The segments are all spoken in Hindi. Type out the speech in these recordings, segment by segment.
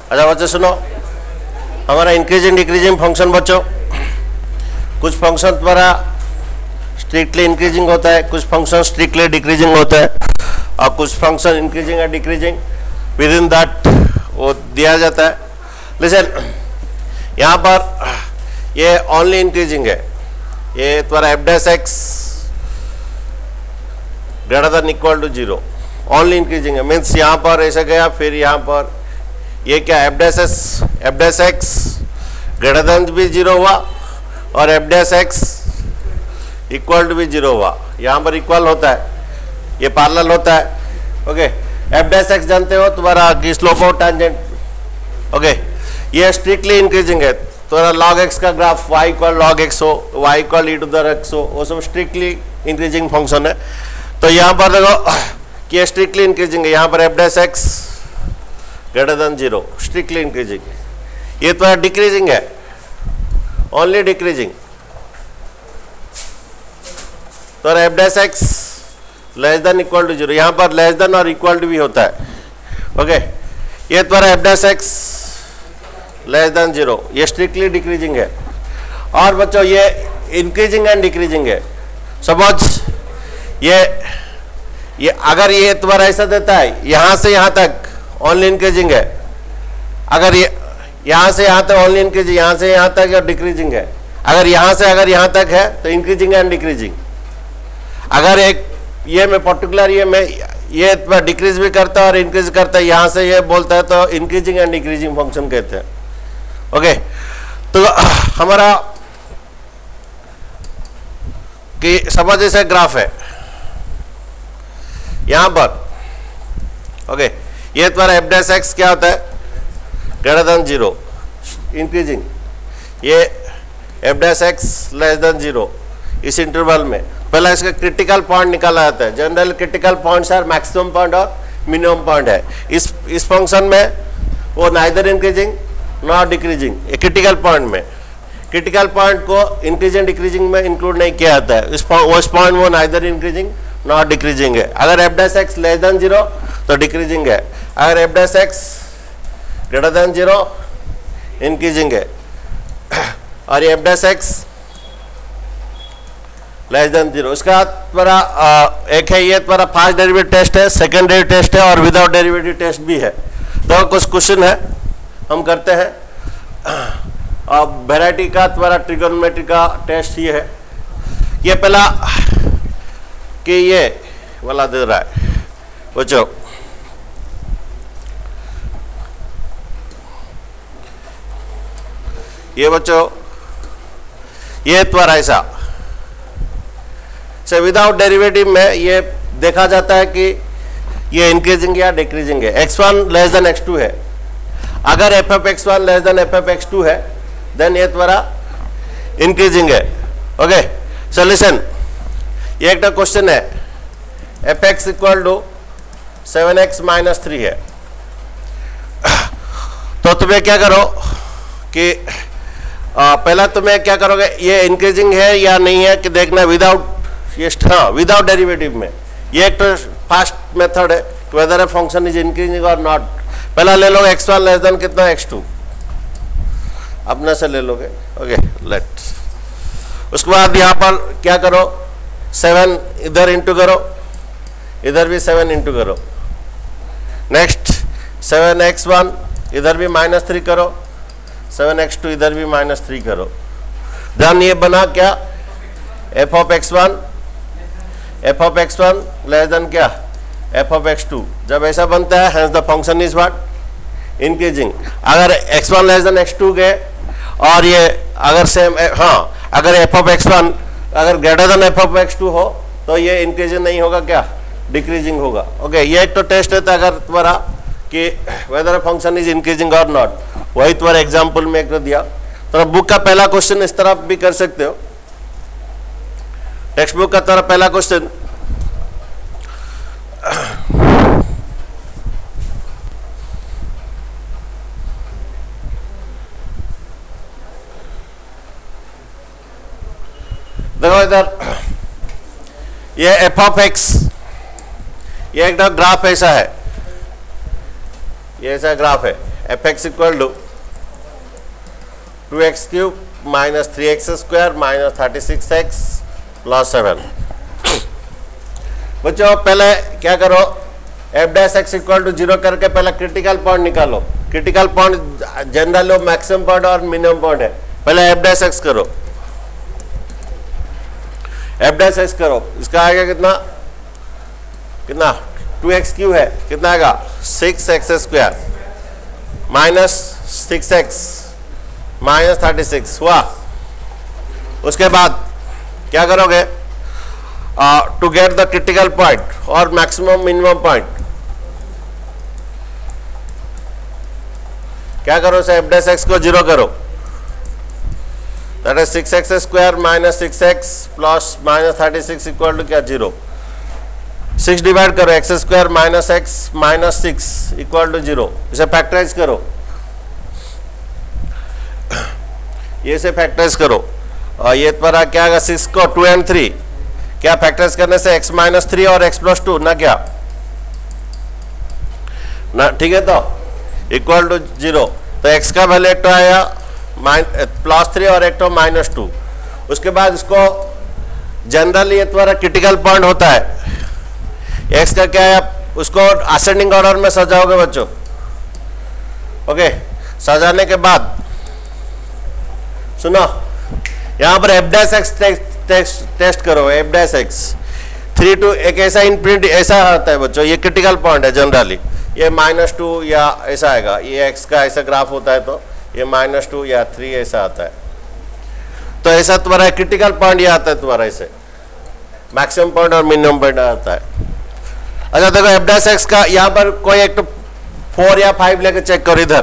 अच्छा बच्चों सुनो, हमारा इंक्रीजिंग डिक्रीजिंग फंक्शन बच्चों, कुछ फंक्शन द्वारा स्ट्रिक्टली इंक्रीजिंग होता है, कुछ फंक्शन स्ट्रिक्टली डिक्रीजिंग होता है, और कुछ फंक्शन इंक्रीजिंग और डिक्रीजिंग विद इन दैट वो दिया जाता है। लिसन, यहाँ पर ये ओनली इंक्रीजिंग है, ये तुम्हारा f dash x greater than equal to 0, only increasing है। मीन्स यहाँ पर ऐसा गया, फिर यहाँ पर ये क्या f dash x greater than भी 0 हुआ और F dash x equal to भी 0 हुआ। यहाँ पर इक्वल होता है, ये पैरेलल होता है। ओके, एफ डैश एक्स जानते हो तुम्हारा कि स्लोप ऑफ टेंजेंट। ओके, ये स्ट्रिक्टली इंक्रीजिंग है, तुम्हारा log x का graph y equal log x हो, y equal e to the x हो, वो सब स्ट्रिक्टली इंक्रीजिंग फंक्शन है। तो यहाँ पर देखो कि ये स्ट्रिक्टली इंक्रीजिंग है, यहाँ पर f dash x greater than 0 strictly increasing, ये तो डिक्रीजिंग है, ओनली डिक्रीजिंग। तो f dash x less than equal to 0, यहाँ पर लेस देन और इक्वल टू भी होता है। ओके, ये तुम्हारा f dash x less than 0, ये स्ट्रिक्टली डिक्रीजिंग है। और बच्चों ये इंक्रीजिंग एंड डिक्रीजिंग है। सपोज ये अगर ये तुम्हारा ऐसा देता है यहां से यहां तक ओनली इंक्रीजिंग है, अगर ये यहां से यहां तक ओनली इंक्रीजिंग, यहां से यहां तक या डिक्रीजिंग है, अगर यहां से अगर यहां तक है तो इंक्रीजिंग एंड डिक्रीजिंग। अगर एक ये में पर्टिकुलर ये डिक्रीज भी करता है और इंक्रीज करता है, यहां से ये बोलता है तो इंक्रीजिंग एंड डिक्रीजिंग फंक्शन कहते हैं। ओके, तो हमारा कि समझ ऐसा ग्राफ है यहां पर। ओके, ये तुम्हारा एफ डैश एक्स क्या होता है ग्रेटर देन 0 इंक्रीजिंग, ये f dash x less than 0, इस इंटरवल में पहला इसका क्रिटिकल पॉइंट निकाला जाता है। General critical points are maximum point और मिनिमम पॉइंट है। इस फंक्शन में वो neither increasing not decreasing, critical point में, क्रिटिकल पॉइंट को इंक्रीजिंग डिक्रीजिंग में इंक्लूड नहीं किया जाता है। उस पॉइंट वो नाइदर इंक्रीजिंग नॉट डिक्रीजिंग है। अगर f dash x less than 0 तो डिक्रीजिंग है, अगर f dash x greater than 0 increasing है, और ये f dash x less than 0। इसका तुम्हारा एक है ये तुम्हारा फर्स्ट डेरिवेटिव टेस्ट है, सेकंड डेरिवेटिव टेस्ट है और विदाउट डेरिवेटिव टेस्ट भी है। तो कुछ क्वेश्चन है हम करते हैं। अब वेराइटी का तुम्हारा ट्रिगोनोमेट्री का टेस्ट ये है। ये पहला कि ये वाला दे रहा है बच्चों, ये बच्चों ये तुम्हारा ऐसा से विदाउट डेरिवेटिव में ये देखा जाता है कि ये इंक्रीजिंग या डिक्रीजिंग है। x1 लेस देन x2 है, अगर f f x1 less than f f x2 है देन ये तुम्हारा इंक्रीजिंग है। ओके, सो लिसन, ये एक क्वेश्चन है, F x equal to 7x minus 3 है। तो तुम्हें क्या करो कि पहला तुम्हें क्या करोगे, ये इंक्रीजिंग है या नहीं है कि देखना विदाउट ये, हाँ विदाउट डेरिवेटिव में। ये एक तो फास्ट मेथड है, whether a function is increasing और नॉट। पहला ले लो x1 लेस देन कितना x2, अपने से ले लोगे। ओके, लेट उसके बाद यहाँ पर क्या करो, 7 इधर इंटू करो, इधर भी 7 इंटू करो। नेक्स्ट 7x1 इधर भी -3 करो, 7x2 इधर भी -3 करो। ध्यान ये बना क्या, f of x1 less than क्या f ऑफ x2। जब ऐसा बनता है hence the function is what increasing. अगर x1 लेस देन x2 गए और ये अगर सेम, हाँ अगर f ऑफ x1 अगर greater then f of x2 हो तो ये इंक्रीजिंग नहीं होगा, क्या डिक्रीजिंग होगा। ओके, ये एक तो टेस्ट रहता है अगर तुम्हारा कि वेदर फंक्शन इज इंक्रीजिंग और नॉट, वही तुम्हारा एग्जाम्पल में एक दिया। तो बुक का पहला क्वेश्चन इस तरह भी कर सकते हो, टेक्स्ट बुक का तुम्हारा पहला क्वेश्चन देखो इधर, ये एफ ऑफ एक्स, ये एक ग्राफ ऐसा है, ये ऐसा ग्राफ है F x equal to 2x³ minus 3x² minus 36x plus 7। बच्चों पहले क्या करो, f dash x equal to 0 करके पहले क्रिटिकल पॉइंट निकालो। Critical point general maximum point और मिनिमम पॉइंट है। पहले एफ डैश एक्स करो, एफ डैश एक्स करो, इसका आएगा कितना कितना 2x³ है, कितना आएगा 6x² माइनस 6x माइनस 36 हुआ। उसके बाद क्या करोगे, to get the critical point और मैक्सिमम मिनिमम पॉइंट क्या करो, से एफ डैश एक्स को 0 करो, that is 6x² minus 6x plus minus 36 equal to क्या 0। 6 डिवाइड करो, x² minus x minus 6 equal to 0। इसे फैक्टराइज करो, ये से फैक्टराइज करो, और ये तुम्हारा क्या आएगा 6 को 2 and 3 क्या फैक्टराइज करने से x माइनस 3 और x प्लस 2 ना क्या ना, ठीक है, तो इक्वल टू 0। तो x का वैल्यू एक तो आया +3 और एक तो -2। उसके बाद इसको जनरली ये तुम्हारा क्रिटिकल पॉइंट होता है, x का क्या है, उसको असेंडिंग ऑर्डर में सजाओगे बच्चों। ओके, सजाने के बाद सुनो, यहां पर एफ डैश एक्स टेस्ट करो, एफ डैश एक्स 3 to एक ऐसा इन्फिनिटी ऐसा आता है बच्चों, ये क्रिटिकल पॉइंट है जनरली, ये -2 या ऐसा आएगा, ये x का ऐसा ग्राफ होता है तो ये -2 या 3 ऐसा आता है। तो ऐसा तुम्हारा क्रिटिकल पॉइंट ये आता है तुम्हारा, ऐसे मैक्सिमम पॉइंट और मिनिमम पॉइंट आता है। अच्छा देखो एफ डैश एक्स का यहाँ पर कोई एक तो 4 या 5 लेके चेक करो, इधर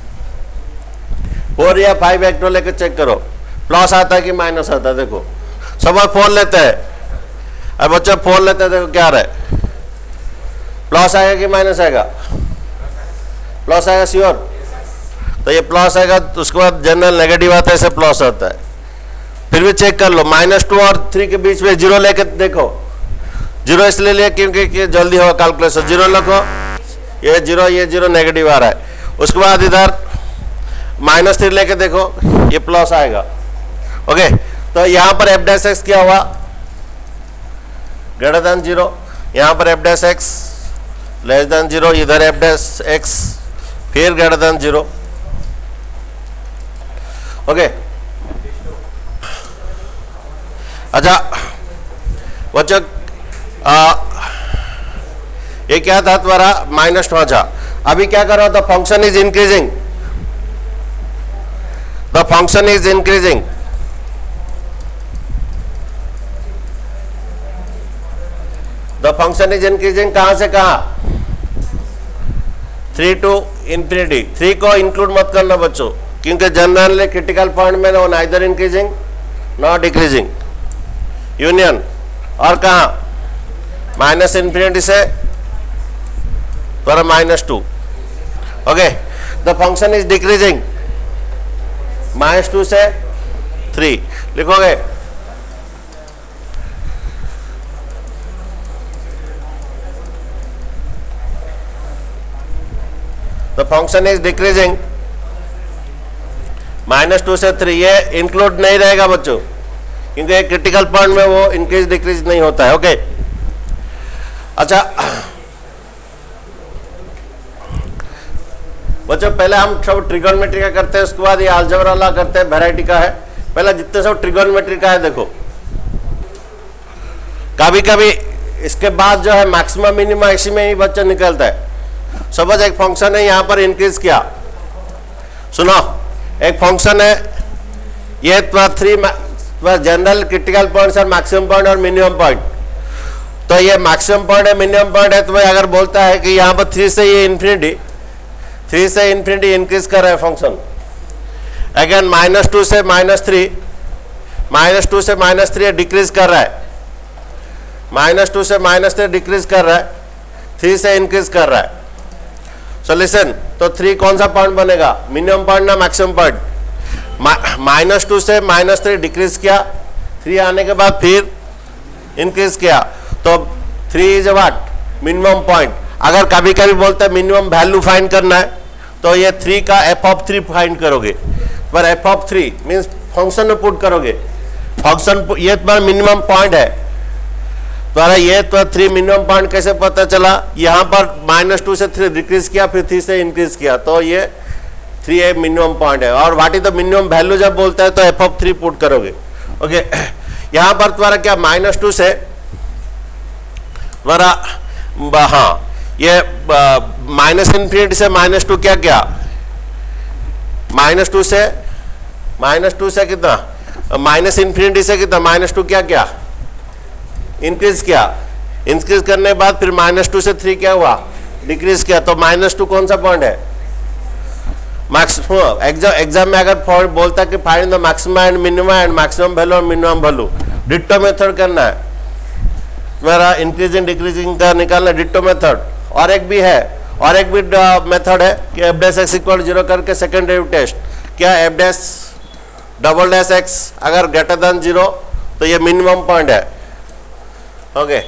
4 या 5 एक तो लेके चेक करो, प्लस आता है कि माइनस आता है। देखो सब 4 लेते हैं, अब बच्चा 4 लेते हैं, देखो क्या आ रहा है, प्लस आएगा कि माइनस आएगा, प्लस आएगा श्योर, तो ये प्लस आएगा। तो उसके बाद जनरल नेगेटिव आता है, ऐसे प्लस आता है। फिर भी चेक कर लो, -2 और 3 के बीच में 0 लेके देखो, 0 इसलिए लिया क्योंकि जल्दी होगा कैलकुलेशन, 0 लिखो, ये 0 नेगेटिव आ रहा है। उसके बाद इधर -3 लेके देखो, ये प्लस आएगा। ओके, तो यहां पर एफ डैश एक्स क्या हुआ, ग्रेटर देन 0, यहां पर f dash x less than 0, इधर एफ डैश एक्स फिर ग्रेटर देन 0। ओके, अच्छा बच्चों ये क्या था तुम्हारा -2 पहुंचा। अभी क्या करो, the function is increasing, the function is increasing, the function is increasing कहां से कहां, 3 to इंफिनिटी। 3 को इंक्लूड मत करना बच्चों, क्योंकि जनरली क्रिटिकल पॉइंट में वो neither increasing not decreasing, union, और कहा -इंफिनिटी से थोड़ा -2। Okay, the function is decreasing -2 से 3 लिखोगे। द फंक्शन इज डिक्रीजिंग -2 से 3, ये इंक्लूड नहीं रहेगा बच्चों, क्योंकि एक क्रिटिकल पॉइंट में वो इंक्रीज डिक्रीज नहीं होता है। ओके, अच्छा बच्चों पहले हम सब ट्रिगोनोमेट्री का करते हैं, उसके बाद ये अलजेब्रा लॉ करते हैं, वैरायटी का है। पहले जितने सब ट्रिगोनोमेट्री का है देखो, कभी कभी इसके बाद जो है मैक्सिमम मिनिमम इसी में ही बच्चा निकलता है। सपोज एक फंक्शन है, यहां पर इंक्रीज किया, सुनो एक फंक्शन है, ये 3 जनरल क्रिटिकल पॉइंट्स और मैक्सिमम पॉइंट और मिनिमम पॉइंट। तो ये मैक्सिमम पॉइंट है, मिनिमम पॉइंट है, तो भाई अगर बोलता है कि यहाँ पर 3 से ये इंफिनिटी, 3 से इंफिनिटी इंक्रीज कर रहा है फंक्शन, अगेन -2 से -3, -2 से -3 डिक्रीज कर रहा है, -2 से -3 डिक्रीज कर रहा है, 3 से इंक्रीज कर रहा है। सो लिसन, तो 3 कौन सा पॉइंट बनेगा, मिनिमम पॉइंट ना मैक्सिमम पॉइंट। -2 से -3 डिक्रीज किया, 3 आने के बाद फिर इंक्रीज किया, तो 3 इज व्हाट मिनिमम पॉइंट। अगर कभी कभी बोलते हैं मिनिमम वैल्यू फाइंड करना है, तो ये 3 का एफ ऑफ 3 फाइंड करोगे। पर एफ ऑफ 3 मीन्स फंक्शन में पुट करोगे, फंक्शन ये तुम्हारा मिनिमम पॉइंट है तुम्हारा, ये तो 3 मिनिमम पॉइंट कैसे पता चला, यहाँ पर -2 से 3 डिक्रीज किया, फिर 3 से इंक्रीज किया, तो ये 3 एक मिनिमम पॉइंट है। और what is the minimum value जब बोलता है तो एफ ऑफ 3 पुट करोगे। ओके, यहाँ पर तुम्हारा क्या -2 से तुम्हारा हाँ ये -∞ से -2 क्या क्या, -2 से कितना, -∞ से कितना -2 क्या क्या इंक्रीज किया, इंक्रीज करने के बाद फिर -2 से 3 क्या हुआ, डिक्रीज किया, तो -2 कौन सा पॉइंट है, मैक्सिमम। एग्जाम में अगर बोलता है कि find the maximum and minimum and maximum value और मिनिमम वैल्यू, डिट्टो मेथड करना है मेरा, इंक्रीजिंग डिक्रीजिंग का निकालना, डिट्टो मेथड। और एक भी है, और एक भी मेथड है कि एफ डैश एक्स इक्वल 0 करके सेकेंड डेरिवेटिव टेस्ट, क्या f dash double dash x अगर ग्रेटर देन 0 तो ये मिनिमम पॉइंट है। ओके,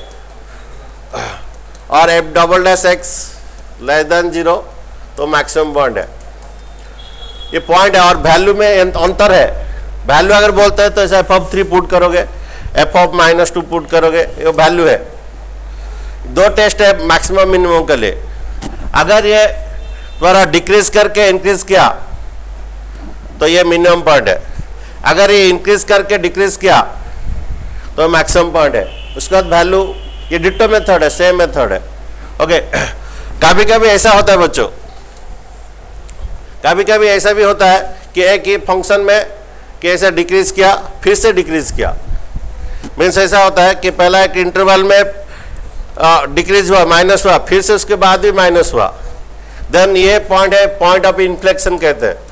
और f double dash x less than 0 तो मैक्सिमम पॉइंट है। ये पॉइंट है और वैल्यू में अंतर है। वैल्यू अगर बोलते हैं तो ऐसा एफ ऑफ 3 पुट करोगे, एफ ऑफ -2 पुट करोगे, ये वैल्यू है। 2 टेस्ट है मैक्सिमम मिनिमम के लिए। अगर ये तुम्हारा डिक्रीज करके इंक्रीज किया तो ये मिनिमम पॉइंट है, अगर ये इंक्रीज करके डिक्रीज किया तो मैक्सिमम पॉइंट है। उसके बाद वैल्यू, ये डिट्टो मेथड है, सेम मेथड है। ओके, कभी कभी ऐसा होता है बच्चों, कभी कभी ऐसा भी होता है कि एक ही फंक्शन में कैसे डिक्रीज किया फिर से डिक्रीज किया, मीन्स ऐसा होता है कि पहला एक इंटरवल में डिक्रीज हुआ, माइनस हुआ, फिर से उसके बाद भी माइनस हुआ, देन ये पॉइंट है, पॉइंट ऑफ इन्फ्लेक्शन कहते हैं।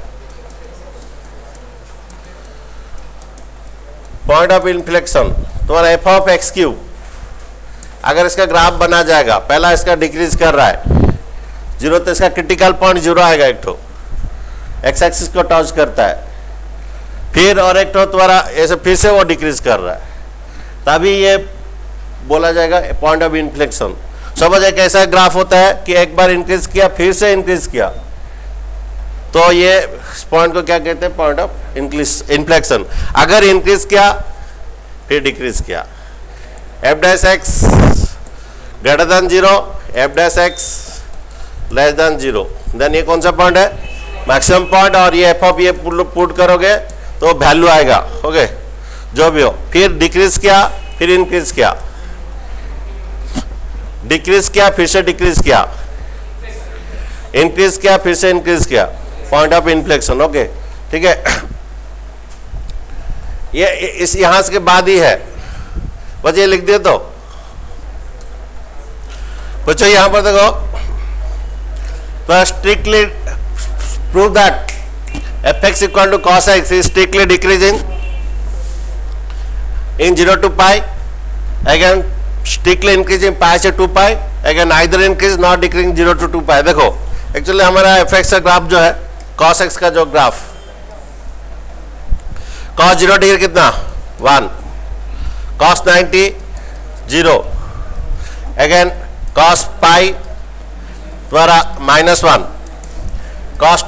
पॉइंट ऑफ इन्फ्लेक्शन तुम्हारा एफ ऑफ एक्स क्यूब, अगर इसका ग्राफ बना जाएगा, पहला इसका डिक्रीज कर रहा है 0 तो इसका क्रिटिकल पॉइंट 0 आएगा, एक तो एक्स एक्सिस को टच करता है, फिर और एक तो तुम्हारा ऐसे फिर से वो डिक्रीज कर रहा है, तभी ये बोला जाएगा पॉइंट ऑफ इन्फ्लेक्शन। समझ एक ऐसा ग्राफ होता है कि एक बार इंक्रीज किया फिर से इंक्रीज किया, तो ये पॉइंट को क्या कहते हैं, पॉइंट ऑफ इन्फ्लेक्शन। अगर इंक्रीज किया फिर डिक्रीज किया, f dash x greater than 0, f dash x less than 0, then ये कौन सा पॉइंट है, मैक्सिमम पॉइंट। और ये एफ ऑफ ये पुट करोगे तो वैल्यू आएगा। ओके, जो भी हो, फिर डिक्रीज किया फिर इंक्रीज किया, डिक्रीज किया फिर से डिक्रीज किया, इंक्रीज किया फिर से इंक्रीज किया, पॉइंट ऑफ इन्फ्लेक्शन। ओके, ठीक है, ये इस यहां के बाद ही है, बस ये लिख दिए तो बच्चों यहां पर देखो, तो strictly prove that f x equal to cos x is strictly decreasing in 0 to pi, again strictly increasing pi से 2 pi, again either increase not decreasing 0 to 2 pi। देखो एक्चुअली हमारा एफ एक्स का ग्राफ जो है, cos x का जो ग्राफ, cos 0 डिग्री कितना 1, cos 90 0, again cos pi द्वारा -1, cos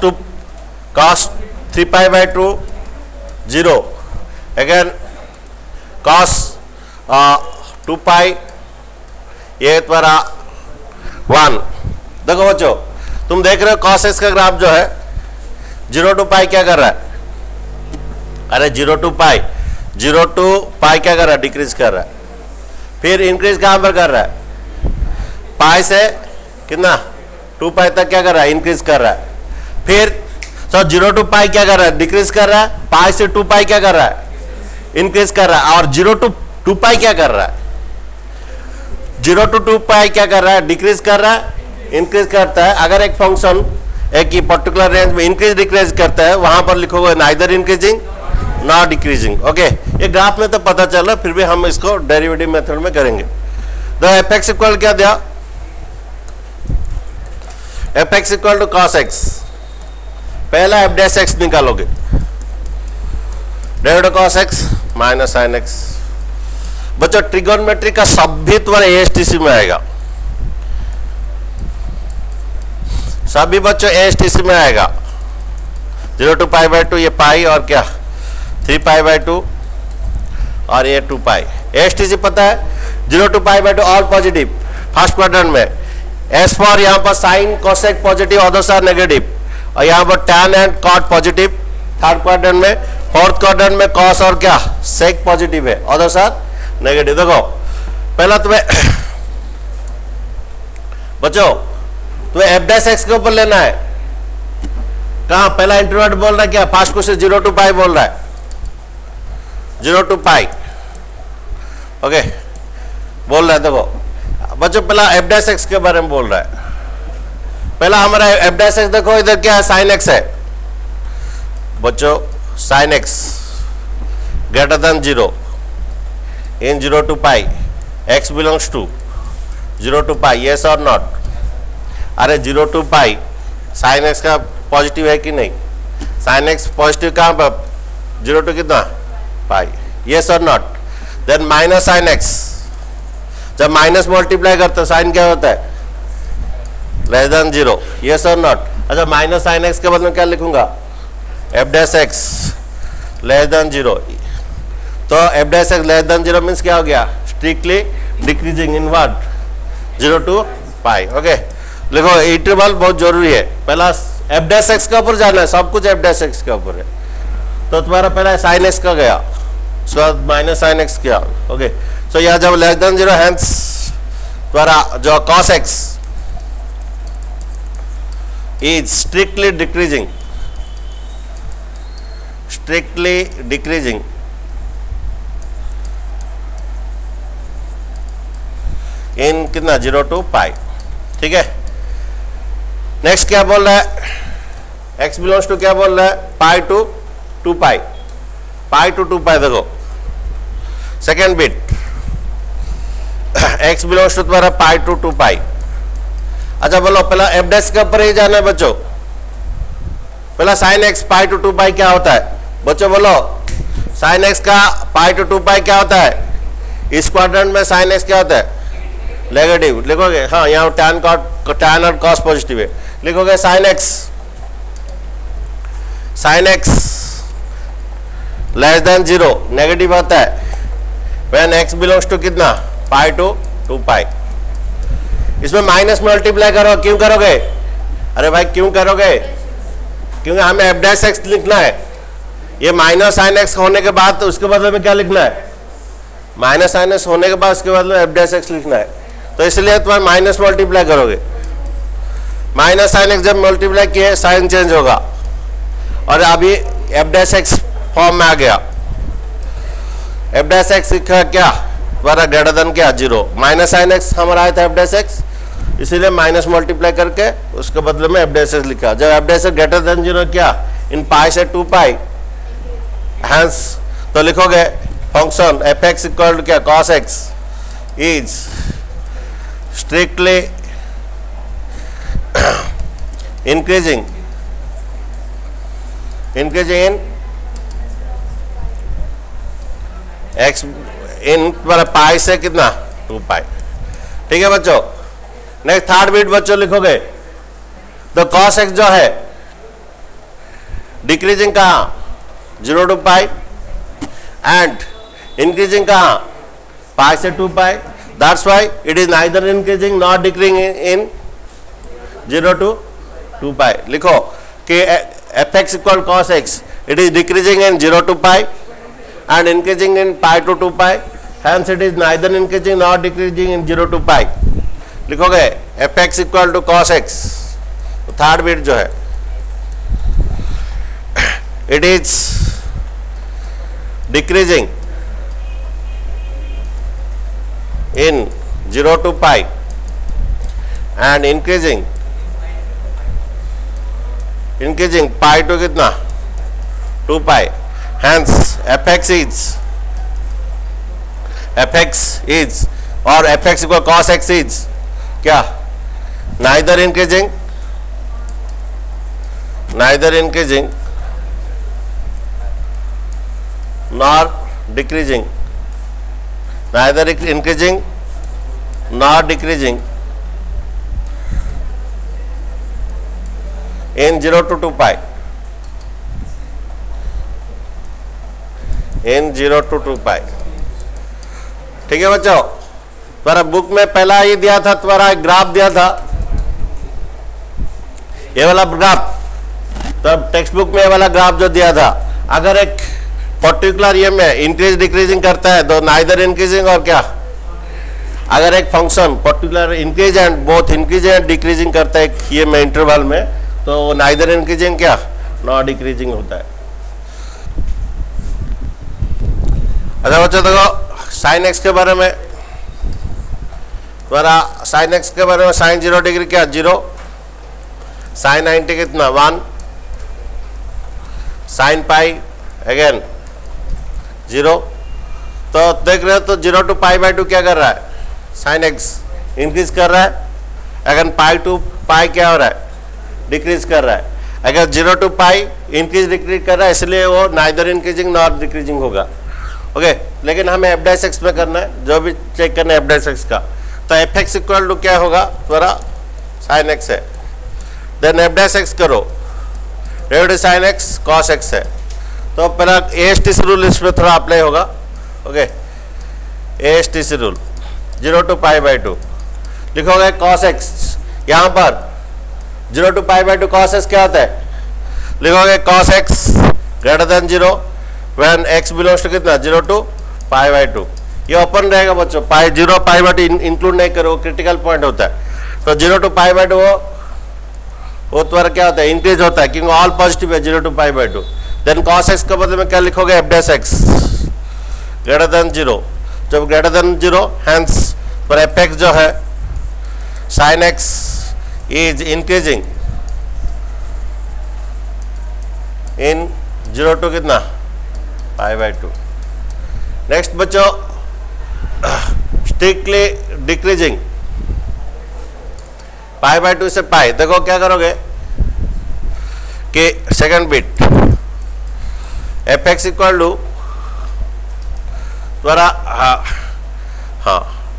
3 pi by 2 0, again cos 2 pi ये तुम्हारा 1। देखो बच्चों, तुम देख रहे हो cos x का ग्राफ जो है 0 to pi क्या कर रहा है, अरे 0 to pi क्या कर रहा है, डिक्रीज कर रहा है, फिर इंक्रीज कहां पर कर रहा है, पाई से कितना 2 pi तक क्या कर रहा है, इंक्रीज कर रहा है, फिर तो 0 to pi क्या कर रहा है, डिक्रीज कर रहा है, पाई से 2 pi क्या कर रहा है, इंक्रीज कर रहा है, और 0 to 2 pi क्या कर रहा है, 0 to 2 pi क्या कर रहा है, डिक्रीज कर रहा है, इंक्रीज करता है। अगर एक फंक्शन एक ही पर्टिकुलर रेंज में इंक्रीज डिक्रीज करता है, वहां पर लिखोगे neither increasing not decreasing. Okay, ये ग्राफ में तो पता चल रहा है, फिर भी हम इसको डेरिवेटिव मेथड में करेंगे। तो एफ एक्स इक्वल क्या दिया, f x equal to cos x, पहला एफ डैश एक्स निकालोगे, derivative cos x minus sine x. बच्चों ट्रिगोनोमेट्री का सब भी तुम्हारे एएसटीसी में आएगा, सभी बच्चों ASTC में आएगा 0 to पाई बाई 2, ये पाई और क्या 3 पाई बाई 2 और ये 2 पाई। ASTC पता है 0 to pi by 2 all positive first quadrant में, एस फॉर यहाँ पर sine cosec positive others are negative, और यहाँ पर tan and cot positive third quadrant में, फोर्थ क्वाड्रेंट में कॉस और क्या सेक पॉजिटिव है अदर्स आर नेगेटिव। देखो पहला तुम्हें बच्चों तुम्हें एफ डैश एक्स के ऊपर लेना है, कहा पहला इंटरवल बोल रहा है क्या फर्स्ट क्वेश्चन 0 to पाई बोल रहा है 0 to पाई, ओके बोल रहा है। देखो बच्चों पहला एफ डैश एक्स के बारे में बोल रहा है, पहला हमारा एफ डैश एक्स देखो इधर क्या है साइन एक्स है बच्चों, sine x greater than 0 in 0 to pi, x belongs to 0 to पाई, यस और नॉट। अरे 0 to पाई साइन एक्स का पॉजिटिव है कि नहीं, साइन एक्स पॉजिटिव कहाँ पर 0 to कितना पाई, यस और not. Then minus sine x, जब माइनस मल्टीप्लाई करते हो साइन क्या होता है लेस देन 0, यस और नॉट। अच्छा माइनस साइन एक्स के बाद में क्या लिखूंगा f dash x less than 0, तो f dash x less than 0 means क्या हो गया strictly decreasing in what 0 to pi, okay. देखो इंटरवल बहुत जरूरी है, पहला एफ डैश एक्स के ऊपर जाना है, सब कुछ एफ डैश एक्स के ऊपर है, तो तुम्हारा पहला साइन एक्स का गया, उसके बाद माइनस साइन एक्स किया, ओके। सो यह जब लेस देन 0 हेंस तुम्हारा जो cos x is strictly decreasing in कितना 0 to पाई, ठीक है। नेक्स्ट क्या बोल रहा है x बिलोंग्स टू क्या बोल रहा है पाई to 2 pi, pi to 2 pi. देखो second bit x belongs to तुम्हारा पाई टू 2 पाई। अच्छा बोलो पहला एफ डैश के ऊपर ही जाना है बच्चों, पहला sine x pi to 2 pi क्या होता है बच्चों, बोलो साइन एक्स का पाई टू 2 पाई क्या होता है, इस क्वाड्रेंट में साइन एक्स क्या होता है नेगेटिव, लिखोगे हाँ यहाँ टैन और कॉस पॉजिटिव है, लिखोगे sine x less than 0 negative होता है व्हेन x बिलोंग्स टू कितना पाई टू 2 पाई। इसमें माइनस मल्टीप्लाई करो, क्यों करोगे अरे भाई क्यों करोगे, क्योंकि हमें एफ डैश एक्स लिखना है, ये माइनस साइन एक्स होने के बाद तो उसके बदले में क्या लिखना है माइनस साइन एक्स होने के बाद उसके बदले में एफ डैश एक्स लिखना है, तो इसलिए तुम्हारा माइनस मल्टीप्लाई करोगे, माइनस साइन एक्स जब मल्टीप्लाई किए साइन चेंज होगा और अभी एफ डैश एक्स फॉर्म में आ गया, एफ डैश एक्स क्या हमारा ग्रेटर देन क्या 0, माइनस साइन एक्स हमारा आया था एफ डैश एक्स, इसीलिए माइनस मल्टीप्लाई करके उसके बदले में एफ डैश एक्स लिखा। जब f dash x greater than 0 क्या इन पाई से 2 पाई हैंस, तो लिखोगे function f x equal to क्या cos x is strictly increasing in x in pi से कितना 2 पाई, ठीक है बच्चों। नेक्स्ट थर्ड बिट बच्चों लिखोगे तो cos x जो है डिक्रीजिंग कहाँ 0 to पाई एंड इंक्रीजिंग कहाँ पाई से 2 पाई, that's why it is neither increasing nor decreasing in 0 to 2 pi। लिखो कि f x equal cos x, it is decreasing in 0 to pi and increasing in pi to 2 pi, hence it is neither increasing nor decreasing in 0 to pi। लिखोगे f x equal to cos x, third bit जो है it is decreasing in 0 to pi and increasing pi to कितना 2 pi, hence fx is और fx equal cos x is क्या neither increasing nor decreasing, neither increasing nor decreasing in 0 to 2 pi, in 0 to 2 पाई। ठीक है बच्चों, तुम्हारा बुक में पहला ही दिया था, तुम्हारा एक ग्राफ दिया था, ये वाला ग्राफ, तब टेक्स्ट बुक में ये वाला ग्राफ जो दिया था, अगर एक पर्टिकुलर ये में इंक्रीज डिक्रीजिंग करता है तो नाइदर इंक्रीजिंग और क्या, अगर एक function particular increase and both increase and decreasing करता है ये में इंटरवल में, तो नाइदर इंक्रीजिंग क्या, नॉट डिक्रीजिंग होता है। अच्छा बच्चों देखो साइन एक्स के बारे में, तुम्हारा साइन एक्स के बारे में साइन 0 डिग्री क्या 0, साइन 90 कितना 1, साइन पाई अगेन 0। तो देख रहे हो तो 0 to पाई बाई 2 क्या कर रहा है, साइन एक्स इंक्रीज कर रहा है, अगर पाई टू पाई क्या हो रहा है, डिक्रीज कर रहा है। अगर 0 to पाई इंक्रीज डिक्रीज कर रहा है, इसलिए वो नाइदर इंक्रीजिंग नॉट डिक्रीजिंग होगा। ओके, लेकिन हमें एफ डैश एक्स में करना है, जो भी चेक करना है एफ डैश एक्स का, तो एफ एक्स इक्वल टू क्या होगा, तुम्हारा साइन एक्स है, देन एफ डैश एक्स करो, derivative sine x cos x है, तो पहला ASTC रूल इसमें थोड़ा अप्लाई होगा। Okay, ASTC rule 0 to pi by 2 लिखोगे कॉस एक्स, यहाँ पर 0 to pi by 2 cos x क्या होता है, लिखोगे cos x greater than 0 when x belongs to कितना 0 to पाई बाई 2। ये ओपन रहेगा बच्चों, पाई 0 पाई बाई 2 इंक्लूड नहीं करो, क्रिटिकल पॉइंट होता है। तो 0 to पाई बाई 2 वो तुम्हारा क्या होता है, इंक्रीज होता है, क्योंकि ऑल पॉजिटिव है 0 to pi by 2। Then cos x के बदले में क्या लिखोगे, f dash x greater than 0, जब ग्रेटर देन 0 हैंस पर एफ एक्स जो है sine x is increasing in 0 to कितना पाई बाई 2। नेक्स्ट बच्चों स्ट्रिक्टली डिक्रीजिंग पाई बाई 2 से पाई, देखो क्या करोगे कि second bit f x equal to द्वारा हाँ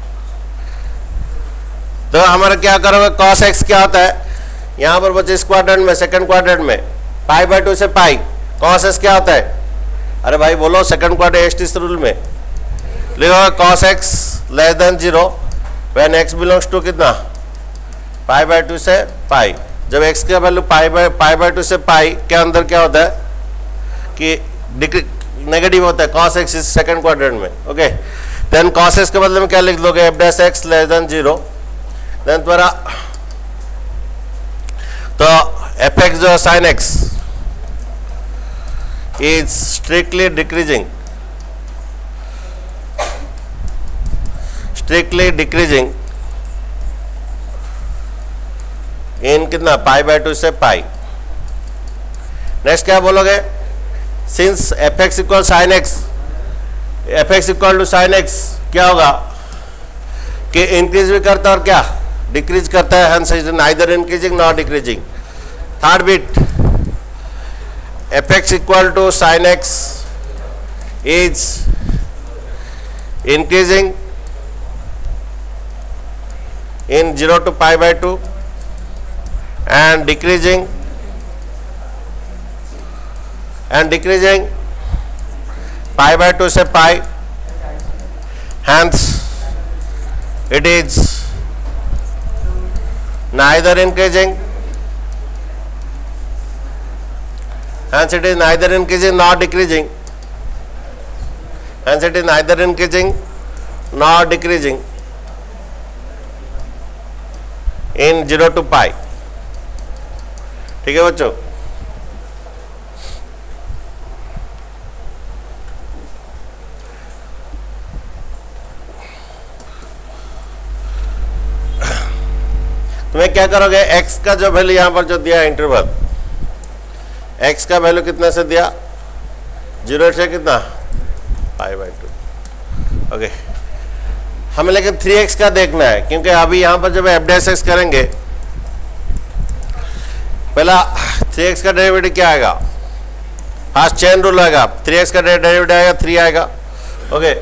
तो हमारा क्या करोगे, कॉस एक्स क्या होता है यहाँ पर बच्चे इस क्वाड्रेंट में, सेकंड क्वाड्रेंट में पाई बाई 2 से पाई, कॉस एक्स क्या होता है, अरे भाई बोलो सेकंड क्वाड्रेंट ASTC रूल में लिखोगे cos x less than 0 when x belongs to कितना पाई बाई 2 से पाई। जब x का वैल्यू पाई बाई 2 से पाई के अंदर क्या होता है कि नेगेटिव होता है, cos x is second quadrant में। ओके, देन कॉस एक्स के बदले में क्या लिख लोगे, f dash x less than 0, then तुम्हारा तो एफ एक्स जो है sine x is strictly decreasing in कितना पाई बाई 2 से पाई। नेक्स्ट क्या बोलोगे, since f x equal sine x, f x equal to sine x क्या होगा कि इंक्रीज भी करता है और क्या डिक्रीज करता है, hence is neither increasing not decreasing. Third bit f x equal to sine x is increasing in 0 to pi by 2 and decreasing pi by 2 से pi, hence it is neither increasing nor decreasing, hence it is neither increasing nor decreasing in 0 to पाई। ठीक है बच्चों, तुम्हें क्या करोगे, x का जो वैल्यू यहां पर जो दिया इंटरवल, x का वैल्यू कितने से दिया 0 से कितना पाई बाई 2। ओके, हमें लेकिन 3x का देखना है, क्योंकि अभी यहां पर जब एफ डैश एक्स करेंगे पहला 3x का डेरिवेटिव क्या आएगा, फर्स्ट चेन रूल आएगा, 3x का डेरिवेटिव आएगा 3 आएगा। ओके,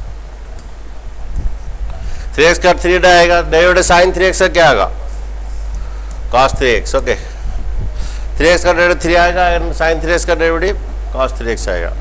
थ्री एक्स का 3 आएगा, डेरिवेटिव साइन 3x का क्या आएगा cos 3x, ओके 3x का डेरिवेटिव 3 आएगा, sin 3x का डेरिवेटिव cos 3x आएगा।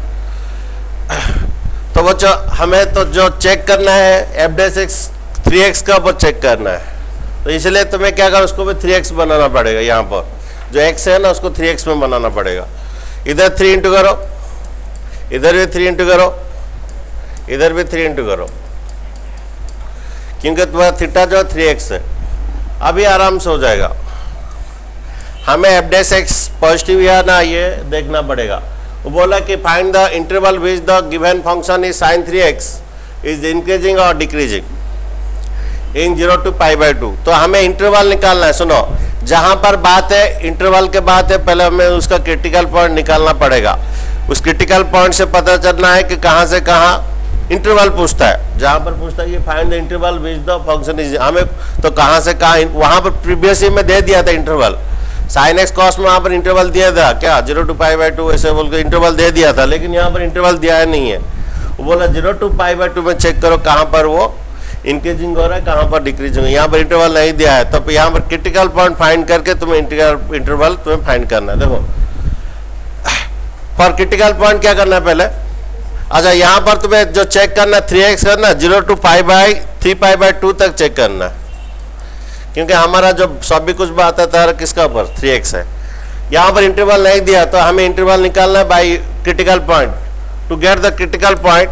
तो बच्चों हमें तो जो चेक करना है f डैश x 3x का वो चेक करना है, तो इसलिए तुम्हें क्या करना, उसको भी 3x बनाना पड़ेगा। यहाँ पर जो x है ना उसको 3x में बनाना पड़ेगा। इधर 3 इंटू करो, इधर भी 3 इंटू करो, इधर भी 3 इंटू करो, क्योंकि तुम्हारा थीटा जो 3x है। अभी आराम से हो जाएगा। हमें f डैश x पॉजिटिव या ना ये देखना पड़ेगा। वो बोला कि find the interval which the given function is sin 3x is increasing और डिक्रीजिंग इन 0 to π/2। तो हमें इंटरवल निकालना है। सुनो, जहां पर बात है इंटरवल के बात है, पहले हमें उसका क्रिटिकल पॉइंट निकालना पड़ेगा। उस क्रिटिकल पॉइंट से पता चलना है कि कहां से कहां इंटरवल पूछता है। जहां पर पूछता है कि find the interval which the function is, हमें तो कहां से कहां, वहां पर प्रीवियसली में दे दिया था इंटरवल, sin x cos में वहां पर इंटरवल दिया था क्या, 0 to π/2 ऐसे बोल के इंटरवल दे दिया था, लेकिन यहाँ पर इंटरवल दिया नहीं है। वो बोला 0 to π/2 में चेक करो कहां पर वो इंक्रीजिंग हो रहा है, कहां पर डिक्रीजिंग। यहाँ पर इंटरवल नहीं दिया है, तो यहाँ पर क्रिटिकल पॉइंट फाइंड करके तुम्हें इंटरवल तुम्हें फाइंड करना है। देखो फॉर क्रिटिकल पॉइंट क्या करना है पहले, अच्छा यहाँ पर तुम्हें जो चेक करना है 3x करना, 0 to 3π/2 तक चेक करना है, क्योंकि हमारा जो सभी कुछ बात है किसका ऊपर 3x है। यहाँ पर इंटरवल नहीं दिया, तो हमें इंटरवल निकालना है by critical point. To get the critical point,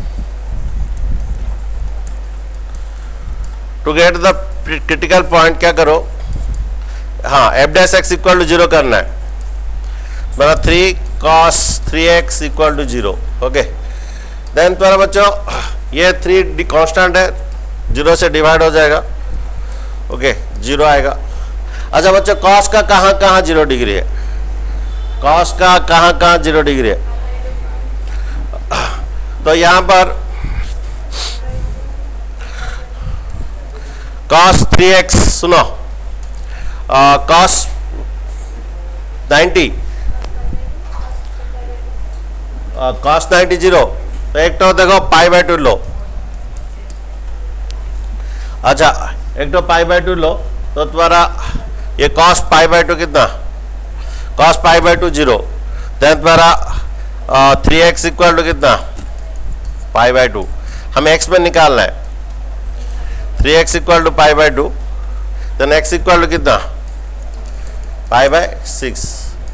to get the critical point क्या करो, हाँ f dash x equal to 0 करना है, मतलब 3 cos 3x equal to 0। Okay, then तुम्हारा बच्चों ये 3 कांस्टेंट है, 0 से डिवाइड हो जाएगा, ओके 0 आएगा। अच्छा बच्चों cos का कहाँ कहाँ 0 डिग्री है, cos का कहाँ कहाँ 0 डिग्री है, तो यहाँ पर cos 3x, सुनो cos 90 cos 90 0, तो एक तो देखो π/2 लो, अच्छा एक तो π/2 लो, तो तुम्हारा ये cos π/2 कितना, cos π/2 0, देन तुम्हारा 3x इक्वल टू कितना π/2, हमें x में निकालना है, 3x equal to π/2, then x equal to कितना π/6।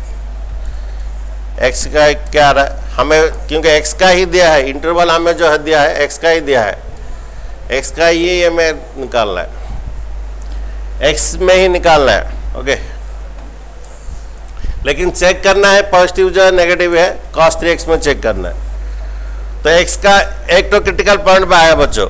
x का क्या आ रहा है हमें, क्योंकि x का ही दिया है, इंटरवल हमें जो है दिया है x का ही दिया है, x का ये हमें निकालना है, x में ही निकालना है। ओके, लेकिन चेक करना है पॉजिटिव जो है नेगेटिव है, cos 3x में चेक करना है। तो x का एक तो क्रिटिकल पॉइंट पे आया बच्चों।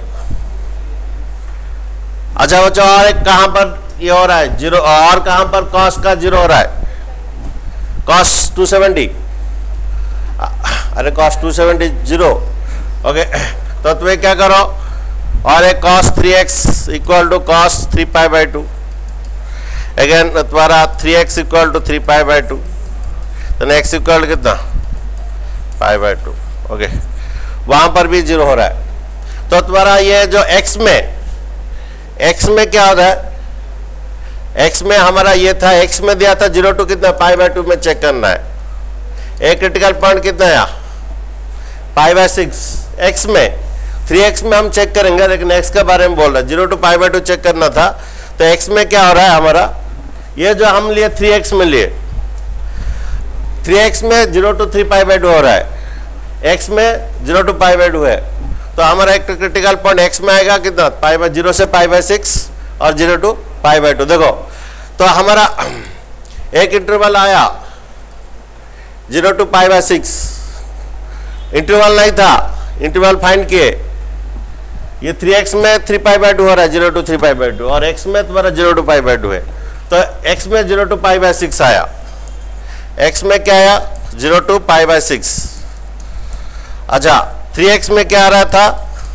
अच्छा बच्चों और एक कहां पर ये हो रहा है 0, और कहां पर cos का 0 हो रहा है, cos 270, अरे cos 270 0। ओके, तो तुम्हें क्या करो, और एक cos 3x equal to cos 3π/2, again तुम्हारा 3x इक्वल टू 3π/2, तो x इक्वल टू कितना π/2। ओके, वहां पर भी 0 हो रहा है। तो तुम्हारा ये जो x में क्या हो रहा है, x में हमारा ये था, x में दिया था 0 टू कितना π/2 में चेक करना है। एक क्रिटिकल पॉइंट कितना है π/6, x में 3x में हम चेक करेंगे, लेकिन x के बारे में बोल रहा है, 0 टू π/2 चेक करना था। तो x में क्या हो रहा है हमारा, ये जो हम लिए 3x में लिए, 3x में 0 टू 3π/2 हो रहा है, x में 0 टू π/2 है। तो हमारा एक क्रिटिकल पॉइंट x में आएगा कितना 0 से π/6 और 0 टू π/2। देखो तो हमारा एक इंटरवल आया 0 टू π/6, इंटरवल नहीं था, इंटरवल फाइंड किए, ये 3x में 3π/2 हो रहा है 0 टू 3π/2, और x में तुम्हारा 0 टू π/2 है। तो x में 0 टू π/6 आया, x में क्या आया 0 टू π/6। अच्छा 3x में क्या आ रहा था,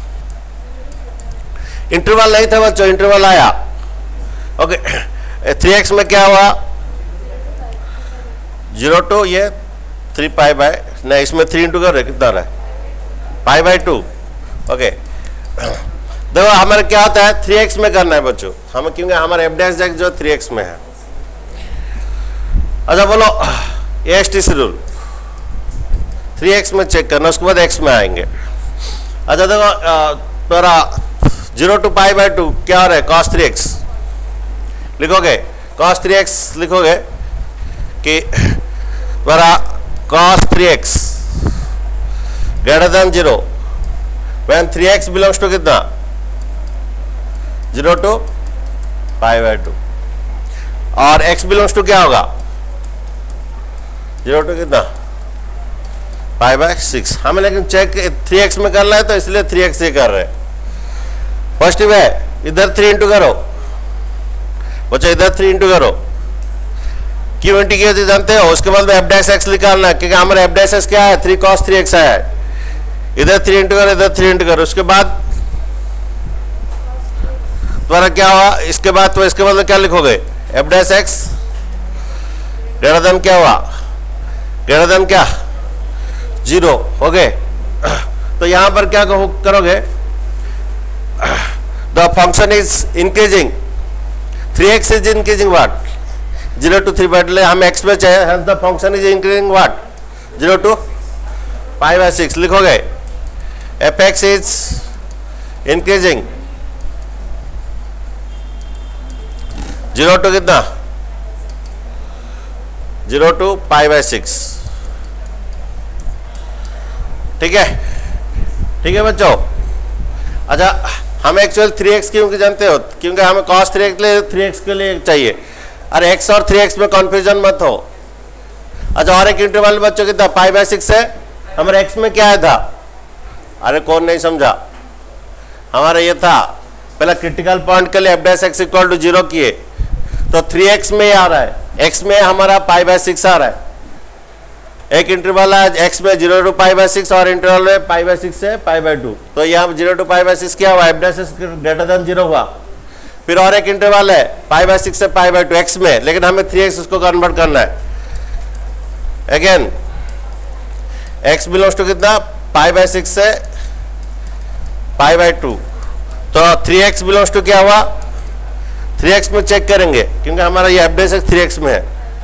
इंटरवल नहीं था बच्चों, इंटरवल आया। ओके, 3x में क्या हुआ 0 टू ये 3π/, नहीं इसमें 3 इंटू कर रहे कितना रहा है π/2। ओके, देखो हमारे क्या होता है 3x में करना है बच्चों हमें, क्योंकि हमारे f डैश जो 3x में है। अच्छा बोलो ASTC रूल 3x में चेक करना, उसके बाद x में आएंगे। अच्छा देखो तुम्हारा 0 to पाई बाय 2 क्या हो रहा है, cos 3x लिखोगे, cos 3x लिखोगे कि तुम्हारा cos 3x greater than 0 when 3x belongs to कितना 0 to पाई बाय 2 और x बिलोंग्स टू क्या होगा 0 to कितना पाई बाय 6। हमें लेकिन चेक 3x में करना है तो इसलिए 3x से कर रहे हैं। पॉजिटिव है, इधर 3 इंटू करो बच्चों, इधर 3 इंटू करो, क्यों इंटीग्रेट जानते हो। उसके बाद में f डैश x निकालना है क्योंकि हमारा f डैश x क्या है 3 cos 3x आया है। इधर 3 इंटू करो, इधर 3 इंटू करो, उसके बाद तुम्हारा क्या हुआ, इसके बाद तो इसके बाद में क्या लिखोगे f dash x greater than क्या हुआ, ग्रेटर देन क्या 0 हो गए। तो यहां पर क्या करोगे, the function is increasing, 3x is increasing what 0 to 3 by, हम x में चाहिए, hence the function is increasing what 0 to pi by 6 लिखोगे। fx इज इंक्रीजिंग 0 to कितना 0 to पाई बाय 6, ठीक है, ठीक है बच्चों। अच्छा हमें एक्चुअल 3x क्यों जानते हो, क्योंकि हमें cos 3x ले 3x के लिए चाहिए। अरे x और 3x में कंफ्यूजन मत हो। अच्छा और एक इंटरवल बच्चों कितना पाई बाय 6 है, हमारे x में क्या आया था, अरे कौन नहीं समझा, हमारा ये था पहला क्रिटिकल पॉइंट के लिए f dash x equal to 0 किए तो 3x में आ रहा है, x में हमारा पाई बाय 6 आ रहा है। एक इंटरवल है x में 0 to पाई बाय 6 और इंटरवल में पाई बाय 6 से पाई बाय 2, तो यहाँ 0 to पाई बाय 6 क्या हुआ f डैश ग्रेटर देन 0 हुआ। फिर और एक इंटरवल है पाई बाय 6 से पाई बाय 2 x में, लेकिन हमें 3x उसको कन्वर्ट करना है। अगेन x बिलोंग्स टू कितना पाई बाय 6 से पाई बाय 2, तो 3x बिलोंग्स टू क्या हुआ 3x में चेक करेंगे क्योंकि हमारा ये f डैश 3x में है।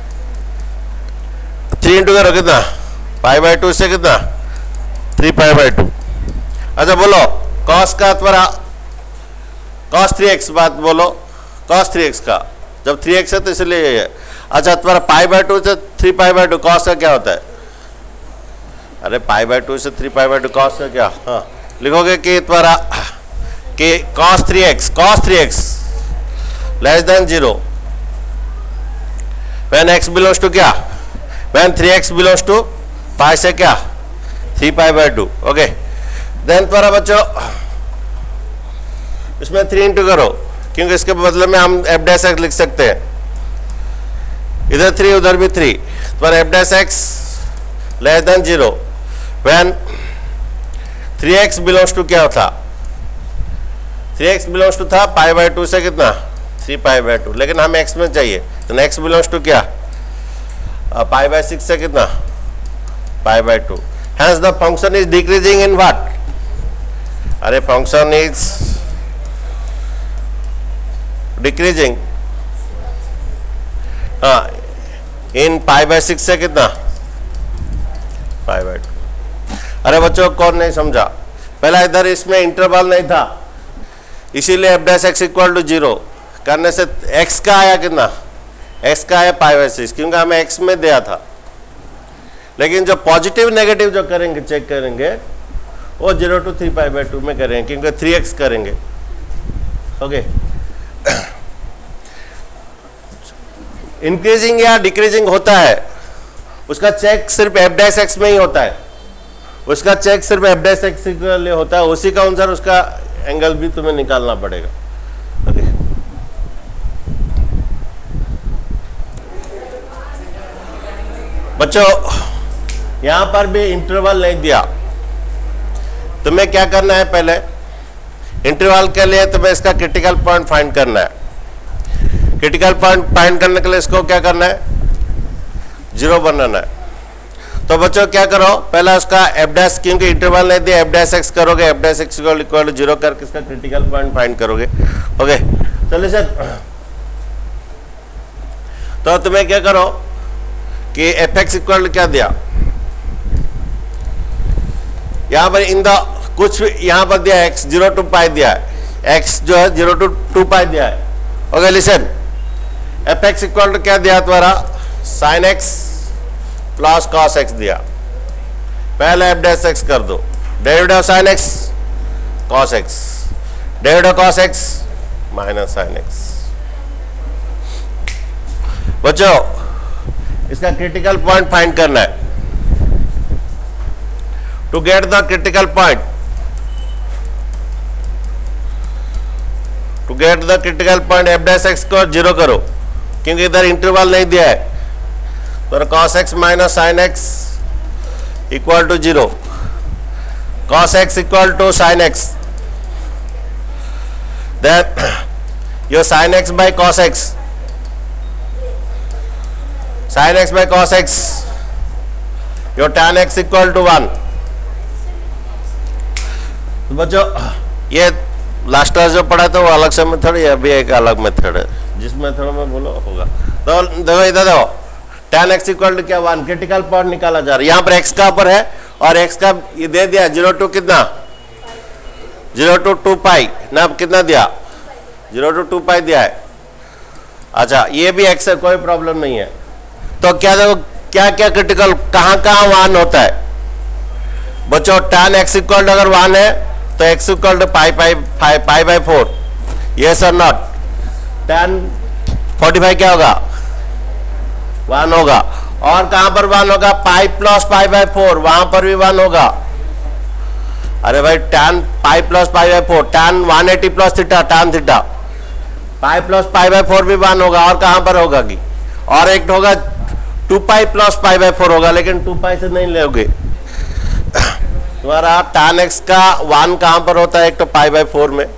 3 इंटू करो कितना पाई बाय 2 से कितना 3 पाई बाय 2। अच्छा बोलो cos का तुम्हारा cos 3x बात बोलो, cos 3x का जब 3x है तो इसलिए ये है। अच्छा तुम्हारा पाई बाय 2 से 3 पाई बाय 2 cos का क्या होता है, अरे पाई बाय 2 से 3 पाई बाय 2 cos का क्या, हाँ लिखोगे कि तुम्हारा कि cos 3x less than 0 when x belongs to क्या, when 3x belongs to pi से क्या 3 पाई बाय 2। ओके देन तुम्हारा बच्चों इसमें 3 इंटू करो क्योंकि इसके बदले में हम f डैश x लिख सकते हैं, इधर 3 उधर भी 3, तुम्हारा f dash x less than 0 when 3x belongs to क्या था 3x बिलोंग्स टू था पाई बाय 2 से कितना 3 पाई बाय 2, लेकिन हमें x में चाहिए तो x बिलोंग्स टू क्या पाई बाय 6 से कितना pi by 2, hence the function is decreasing in what, अरे फंक्शन इज डिक्रीजिंग हाँ इन पाई बाय 6 से कितना पाई बाय 2। अरे बच्चों कौन नहीं समझा, पहला इधर इसमें इंटरवल नहीं था इसीलिए f dash x equal to 0 करने से x का आया कितना, x का आया पाई बाय 6 क्योंकि हमें x में दिया था। लेकिन जो पॉजिटिव नेगेटिव जो करेंगे चेक करेंगे वो 0 to 3 पाई बाय 2 में करेंगे क्योंकि 3x करेंगे। ओके इंक्रीजिंग या डिक्रीजिंग होता है उसका चेक सिर्फ f डैश x में ही होता है, उसका चेक सिर्फ f डैश x के लिए होता है, उसी का अनुसार उसका एंगल भी तुम्हें निकालना पड़ेगा। ओके बच्चों यहां पर भी इंटरवल नहीं दिया, तुम्हें क्या करना है पहले इंटरवल के लिए तुम्हें इसका क्रिटिकल पॉइंट फाइंड करना है। क्रिटिकल पॉइंट फाइंड करने के लिए इसको क्या करना है 0 बनाना है। तो बच्चों क्या करो पहला उसका f डैश क्योंकि इंटरवल नहीं दिया f डैश x करोगे, f dash x equal to 0 करके इसका क्रिटिकल पॉइंट फाइंड करोगे। ओके चलिए सर तो तुम्हें क्या करो कि एफ एक्स इक्वल क्या दिया, यहां पर इन द कुछ यहां पर दिया x 0 to पाई दिया है, x जो है 0 to 2 पाई दिया है। Okay listen, f x equal to क्या दिया तुम्हारा, sine x plus cos x दिया। पहले एफ डैश एक्स कर दो, derivative sine x cos x, derivative cos x minus sine x. बच्चों इसका क्रिटिकल पॉइंट फाइंड करना है। To get the critical point, to get the critical point f dash x को 0 करो, क्योंकि इधर इंटरवल नहीं दिया है, तो cos x minus sine x equal to 0, cos x equal to sine x, then your sin x by cos x, sin x by cos x, your tan x equal to 1। तो बच्चों ये लास्ट क्लास जो पढ़ा था वो अलग से मेथड, ये अभी एक अलग मेथड है, जिस मेथड में बोलो होगा। तो देखो इधर देखो, tan x इक्वल टू क्या 1, क्रिटिकल पॉइंट निकाला जा रहा है। यहाँ पर x का ऊपर है और x का ये दे दिया 0 to कितना, 0 to 2 पाई ना, कितना दिया 0 to 2 पाई दिया है। अच्छा ये भी x है, कोई प्रॉब्लम नहीं है। तो क्या देखो क्या क्या क्रिटिकल कहाँ कहाँ 1 होता है बच्चों। tan x इक्वल टू अगर 1 है तो x equal to pi by 4, yes और नॉट। tan 45 क्या होगा 1 होगा। और कहां पर 1 होगा, पाई प्लस पाई बाई 4, वहां पर भी 1 होगा। अरे भाई tan pi plus pi by 4, tan 180 plus theta tan theta, pi plus pi by 4 भी 1 होगा। और कहां पर होगा कि, और एक होगा 2 पाई प्लस पाई बाई 4 होगा, लेकिन 2 पाई से नहीं लोगे तुम्हारा। tan x का 1 कहां पर होता है, एक तो पाई बाई 4 में,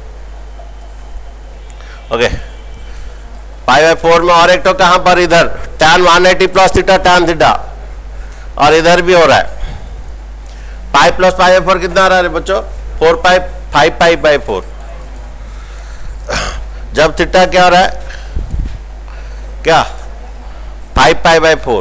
ओके पाई बाई 4 में, और एक तो कहां पर इधर tan 180 plus theta tan theta, और इधर भी हो रहा है पाई प्लस पाई बाई 4 कितना आ रहा है बच्चों, 4 पाई 5 पाई बाई 4। जब थीटा क्या हो रहा है, क्या 5 पाई बाई 4,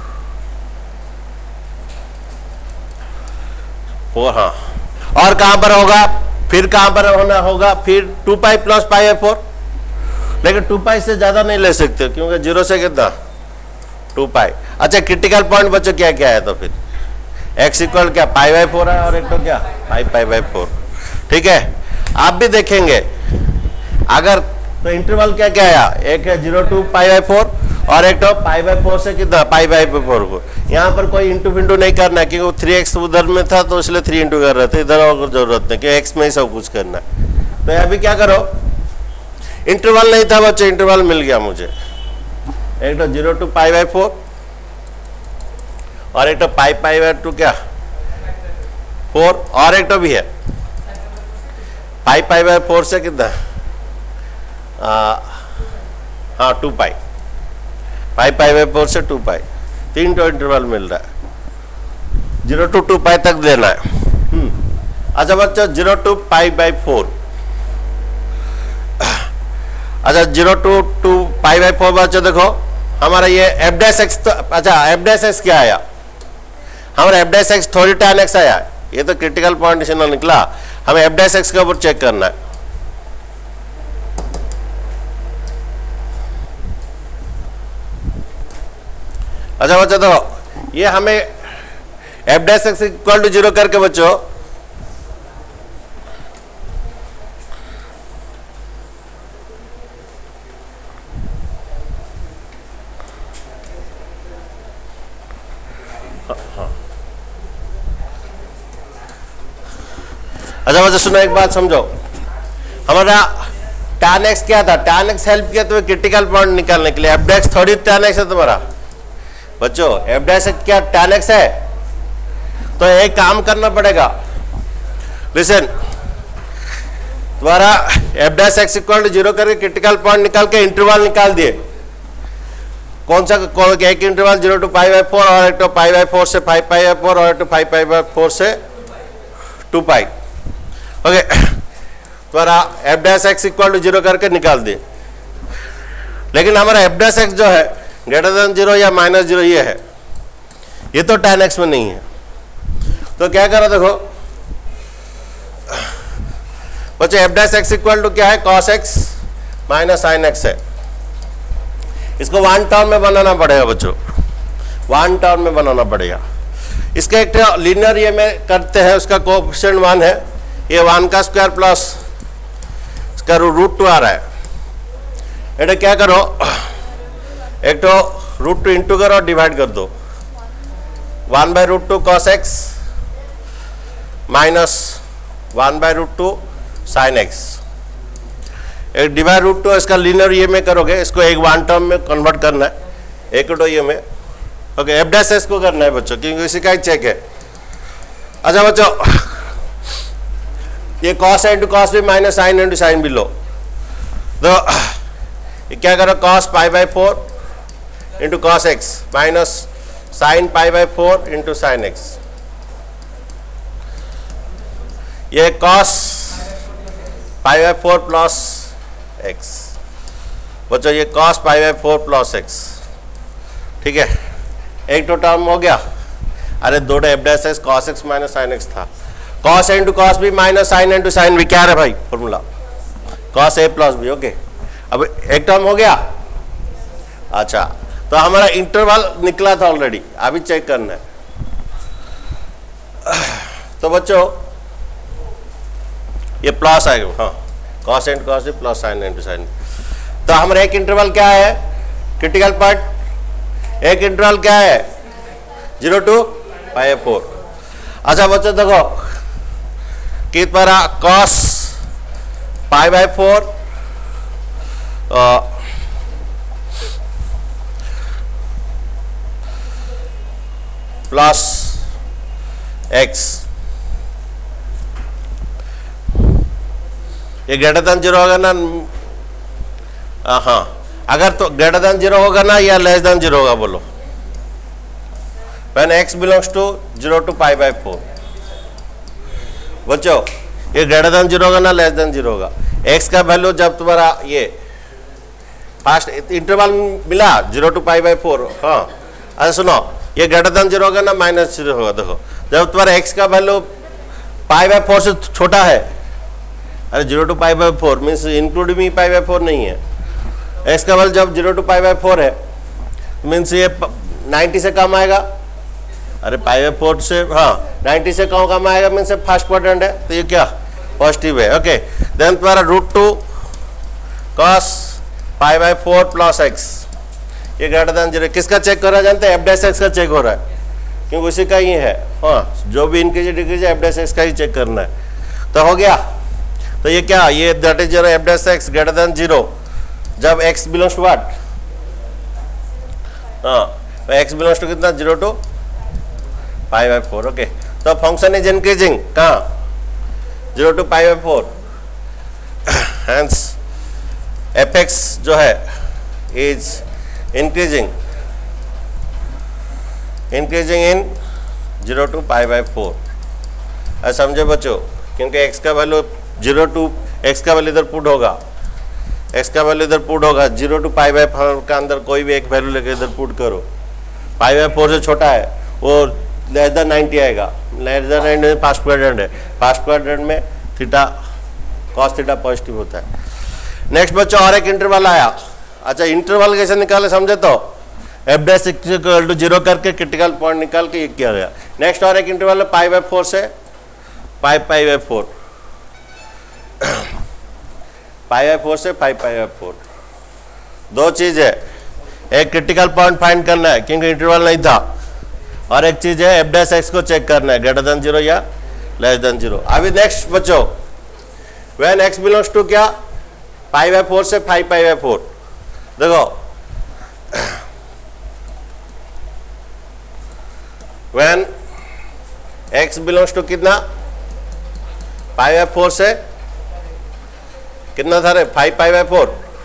हाँ। और कहां पर होगा, फिर कहां पर होना होगा, फिर 2 पाई प्लस पाई बाई 4, लेकिन 2 पाई से ज्यादा नहीं ले सकते क्योंकि 0 से कितना 2 पाई। अच्छा क्रिटिकल पॉइंट बच्चों क्या क्या है, तो फिर x इक्वल क्या पाई बाई 4 है, और एक तो क्या पाई बाई 4, ठीक है। आप भी देखेंगे अगर तो इंटरवल क्या क्या आया, एक है 0 to पाई बाई 4 और एक तो पाई बाई 4 से कितना पाई बाई 4 को। यहाँ पर कोई इंटू फिंटू नहीं करना है क्योंकि 3x उधर में था तो इसलिए 3 इंटू कर रहे थे, इधर और जरूरत नहीं कि x में ही सब कुछ करना है। तो अभी क्या करो, इंटरवल नहीं था बच्चे, इंटरवल मिल गया मुझे, एक तो 0 to पाई बाई 4 और एक तो पाई बाई 2 क्या 4, और एक तो भी है पाई बाई 4 से कितना हाँ 2 पाई पाई बाई 4 से 2 पाई, 3 तो इंटरवल मिल रहा है, 0 to 2 पाई तक देना है। अच्छा बच्चों 0 to पाई बाई 4, अच्छा 0 to 2 पाई बाई 4 बच्चों देखो हमारा ये एफ डैश एक्स, तो अच्छा एफ डैश एक्स क्या आया हमारा, एफ डैश एक्स थोड़ी tan x आया, ये तो क्रिटिकल पॉइंट से निकला, हमें एफ डैश एक्स के ऊपर चेक करना है। अच्छा बच्चों देखो ये हमें f dash x equal to 0 करके बच्चों अच्छा बच्चों सुनो एक बात समझो, हमारा tan x क्या था, tan x हेल्प किया तुम्हें क्रिटिकल पॉइंट निकालने के लिए, एफ डैश थोड़ी tan x है तुम्हारा बच्चों, एफ डैश क्या tan x है। तो एक काम करना पड़ेगा, लिसन तुम्हारा f dash x equal to 0 करके क्रिटिकल पॉइंट निकाल के इंटरवल निकाल दिए, कौन सा एक इंटरवल 0 to पाई बाई 4 और एक तो पाई बाई 4 से 5 पाई बाई 4 और एक तो 5 पाई बाई 4 से 2 पाई, ओके तुम्हारा f dash x equal to 0 करके निकाल दिए। लेकिन हमारा एफ डैश एक्स जो है ग्रेटर देन 0 या माइनस 0 ये है, ये तो tan x में नहीं है, तो क्या करो देखो बच्चों, f dash x equal to क्या है, cos x minus sin x है। इसको वन टर्म में बनाना पड़ेगा बच्चों, वन टर्म में बनाना पड़ेगा। इसका एक लीनियर ये में करते हैं, उसका कोएफिशिएंट 1 है, ये 1 का स्क्वायर प्लस इसका √2 आ रहा है। बेटा क्या करो, एक तो √2 इंटू करो और डिवाइड कर दो, 1/√2 cos x माइनस 1/√2 sin x, एक डिवाइड √2 इसका लीनियर ये में करोगे, इसको एक वन टर्म में कन्वर्ट करना है, एक तो ये में ओके। एफ डैश एस को करना है बच्चों, क्योंकि इसी का ही चेक है। अच्छा बच्चों, ये cos a into cos b minus sin into sin b लो, तो ये क्या करो, cos π/4 into cos x minus sin π/4 into sin x, ये cos π/4 प्लस x बच्चों, ये cos π/4 प्लस x, ठीक है। एक तो टर्म हो गया, अरे दो f dash x cos x minus sin x था, cos a into cos b minus sin into sin b, क्या है भाई formula, cos a plus b, okay. अब एक टर्म हो गया। अच्छा, तो हमारा इंटरवल निकला था ऑलरेडी, अभी चेक करना है। तो बच्चों ये प्लस आएगा, हाँ, cos a into cos b plus sin into sin b। तो हमारा एक इंटरवल क्या है, क्रिटिकल पार्ट, एक इंटरवल क्या है 0 to π/4। अच्छा बच्चों देखो कि पर cos π/4 प्लस x, ये ग्रेटर देन 0 होगा ना, हाँ, अगर तो ग्रेटर देन 0 होगा ना या लेस देन 0 होगा, बोलो। When x belongs to 0 to π/4 बच्चों, ये ग्रेटर देन 0 होगा ना लेस देन 0 होगा। x का वैल्यू जब तुम्हारा ये फास्ट इंटरवल मिला 0 to π/4, हाँ, अच्छा सुनो, ये ग्रेटर देन 0 होगा ना माइनस 0 होगा। देखो जब तुम्हारा x का वैल्यू π/4 से छोटा है, अरे 0 to π/4 मीन्स इंक्लूडिंग π/4 नहीं है, x का वैल्यू जब 0 to π/4 है मीन्स ये 90 से कम आएगा, अरे π/4 से, हाँ 90 से कम आएगा मीन्स फर्स्ट क्वाड्रेंट है, तो ये क्या पॉजिटिव है, ओके। देन तुम्हारा √2 cos π/4 प्लस x, ये ग्रेटर देन 0, किसका चेक कर रहा है जानते हैं, एफ डैश एक्स का चेक हो रहा है, क्योंकि उसी का ही है, हाँ, जो भी increase decrease f dash x का ही चेक करना है। तो हो गया, तो ये क्या, ये that is 0 f dash x greater than 0 जब x बिलोंग्स टू व्हाट, हाँ, x बिलोंग्स टू कितना 0 to π/4, ओके। तो फंक्शन इज इंक्रीजिंग कहाँ 0 to π/4, हेंस fx जो है इज इंक्रीजिंग इन 0 to π/4, समझे बच्चों, क्योंकि x का वैल्यू 0 to x का वैल्यू इधर पुट होगा, x का वैल्यू इधर पुट होगा, 0 to π/4 का अंदर कोई भी एक वैल्यू लेकर इधर पुट करो, π/4 से छोटा है वो लेस देन 90 आएगा, लेस देन 90 फर्स्ट क्वाड्रेंट है, फर्स्ट क्वाड्रेंट में थीटा cos थीटा पॉजिटिव होता है। नेक्स्ट बच्चों और एक इंटरवल आया। अच्छा, इंटरवल कैसे निकाले समझे, तो एफ डैश इक्वल टू 0 करके क्रिटिकल पॉइंट निकाल के ये किया गया। नेक्स्ट और एक इंटरवल है π/4 से π/4, π/4 से π/4, दो चीज है, एक क्रिटिकल पॉइंट फाइंड करना है क्योंकि इंटरवल नहीं था, और एक चीज है एफ डैश एक्स को चेक करना है ग्रेटर देन 0 या लेस देन 0। अभी नेक्स्ट बच्चों, व्हेन x बिलोंग्स टू क्या π/4 से 5π/4, देखो व्हेन x बिलोंग्स टू कितना π/4 से कितना था रे 5π/4,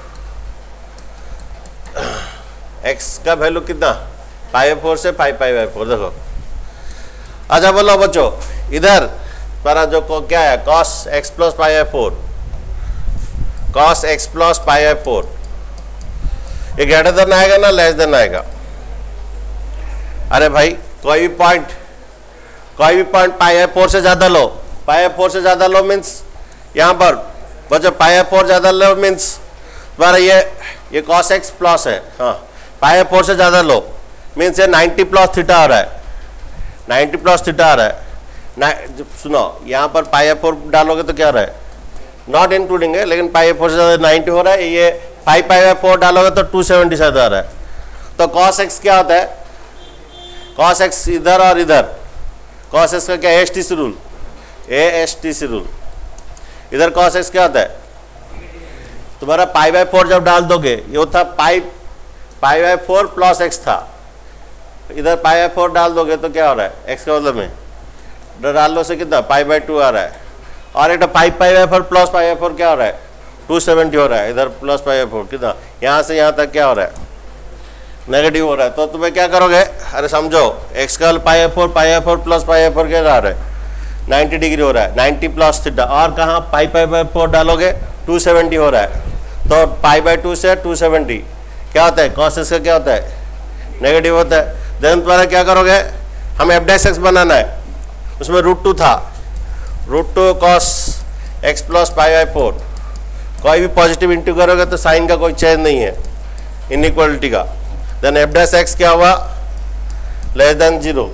x का वैल्यू कितना π/4 से 5π/4, देखो। अच्छा बोलो बच्चों, इधर पर जो क्या है cos x plus π/4, cos x plus π/4, ये ग्रेटर देन आएगा ना लेस देन आएगा, अरे भाई कोई भी पॉइंट पाई है 4 से ज़्यादा लो, पाई है 4 से ज़्यादा लो मीन्स यहाँ पर बच्चों पाई है 4 ज़्यादा लो मीन्स तुम्हारा ये cos x प्लस है, हाँ पाई है 4 से ज़्यादा लो मीन्स ये 90 प्लस थीटा आ रहा है, 90 प्लस थीटा आ रहा है। सुनो यहाँ पर पाई है 4 डालोगे तो क्या आ रहा है, नॉट इंक्लूडिंग है, लेकिन पाई है 4 से ज़्यादा 90 हो रहा है, ये पाई है 4 डालोगे तो 270 से आ रहा है। तो cos x क्या होता है, cos x इधर और इधर, cos x का क्या ASTC रूल, ASTC रूल, इधर cos x क्या होता है तुम्हारा पाई बाय 4 जब डाल दोगे, ये था पाई बाय 4 प्लस x था, इधर पाई बाय 4 डाल दोगे तो क्या हो रहा है, x का मतलब में डाल लो से कितना पाई बाय 2 आ रहा है, और एक pi by 4 plus pi by 4 क्या हो रहा है 270 हो रहा है, इधर प्लस पाई बाय 4 कितना, यहाँ से यहाँ तक क्या हो रहा है नेगेटिव हो रहा है। तो तुम्हें क्या करोगे, अरे समझो x का pi by 4 plus pi by 4 क्या आ रहा है 90 डिग्री हो रहा है, 90 प्लस थीटा, और कहाँ पाई बाय 4 डालोगे 270 हो रहा है, तो पाई बाय 2 से 270 क्या होता है, cos x का क्या होता है नेगेटिव होता है। देन तुम्हारा क्या करोगे, हम f डैश x बनाना है, उसमें √2 था, √2 cos x plus pi by 4, कोई भी पॉजिटिव इंटू करोगे तो साइन का कोई चेंज नहीं है इनइक्वालिटी का। देन f डैश x क्या हुआ लेस देन 0,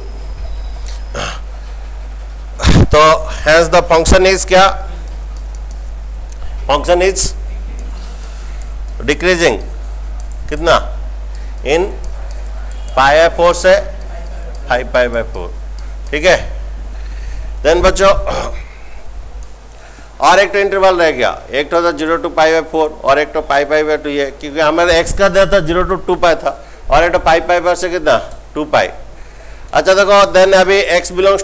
तो हैज द फंक्शन इज क्या, फंक्शन इज डिक्रीजिंग कितना इन पाई बाय 4 से पाई बाय 4, ठीक है। देन बच्चों और एक तो इंटरवल रह गया, एक तो था 0 to पाई बाय 4 और एक तो पाई बाय 2, ये क्योंकि हमारे x का दिया था 0 to 2 पाई था, और एक तो पाई बाय से कितना 2 पाई। अच्छा देखो देन अभी x बिलोंग्स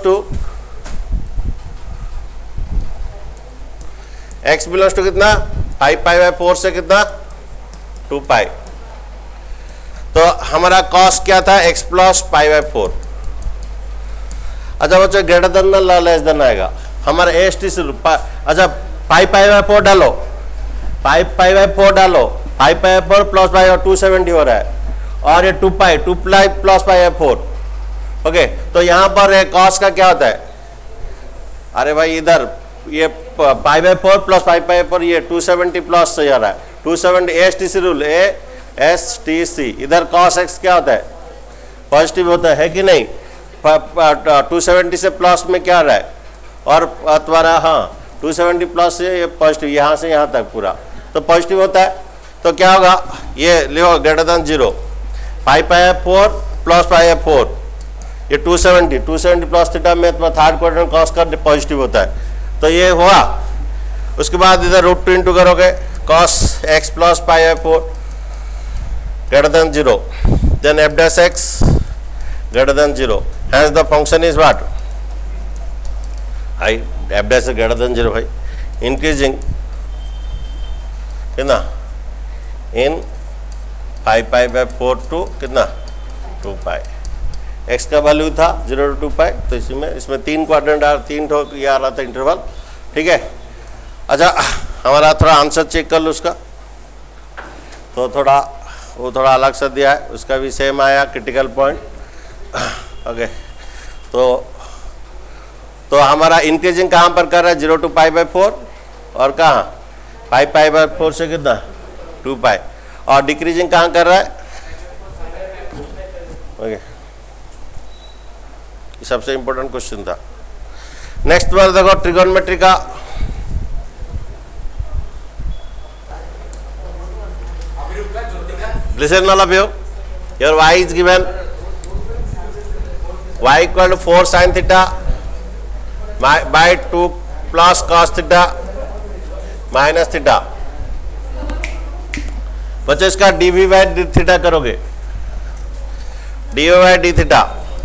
टू कितना पाई बाय 4 से कितना 2 पाई, तो हमारा कॉस क्या था x प्लस पाई बाय 4। अच्छा बच्चों ग्रेटर देन लेस देन आएगा हमारा ASTC रूल, अच्छा पाई बाय 4 डालो, पाई बाय 4 डालो, पाई बाय 4 प्लस पाई और 270 हो रहा है, और ये 2 pi plus pi by 4, okay. तो यहाँ पर कॉस का क्या होता है, अरे भाई इधर ये pi by 4 plus pi by 4 ये 270 प्लस से आ रहा है, 270 ASTC रूल ASTC, इधर cos x क्या होता है पॉजिटिव होता है कि नहीं, 270 से प्लस में क्या आ रहा है, और तुम्हारा हाँ 270 प्लस से पॉजिटिव, यहाँ से यहाँ तक पूरा तो पॉजिटिव होता है। तो क्या होगा ये लिखो greater than 0 pi by 4 plus pi by 4, ये 270 प्लस थीटा में तुम्हारा थर्ड क्वाड्रेंट cos का पॉजिटिव होता है, तो ये हुआ। उसके बाद इधर √2 इंटू करोगे cos x plus pi by 4 greater than 0, then f dash x greater than 0, hence the function is what I f dash greater than 0 भाई, इंक्रीजिंग कितना इन पाई बाय 4 टू कितना 2 पाई, x का वैल्यू था 0 to 2 पाई, तो इसमें 3 क्वाड्रेंट तीन ठो ये आ रहा था इंटरवल, ठीक है। अच्छा हमारा थोड़ा आंसर चेक कर लो उसका, तो वो थोड़ा अलग से दिया है, उसका भी सेम आया क्रिटिकल पॉइंट, ओके। तो हमारा इंक्रीजिंग कहाँ पर कर रहा है 0 to पाई बाय 4, और कहाँ पाई बाय 4 से कितना 2 पाई, और डिक्रीजिंग कहाँ कर रहा है, ओके। सबसे इंपॉर्टेंट क्वेश्चन था। नेक्स्ट बार देखो ट्रिगोनोमेट्री का, listen all of you, your y is given y equal to 4 sin theta by 2 plus cos theta minus theta। बच्चों इसका dv by d theta करोगे, dv by d theta,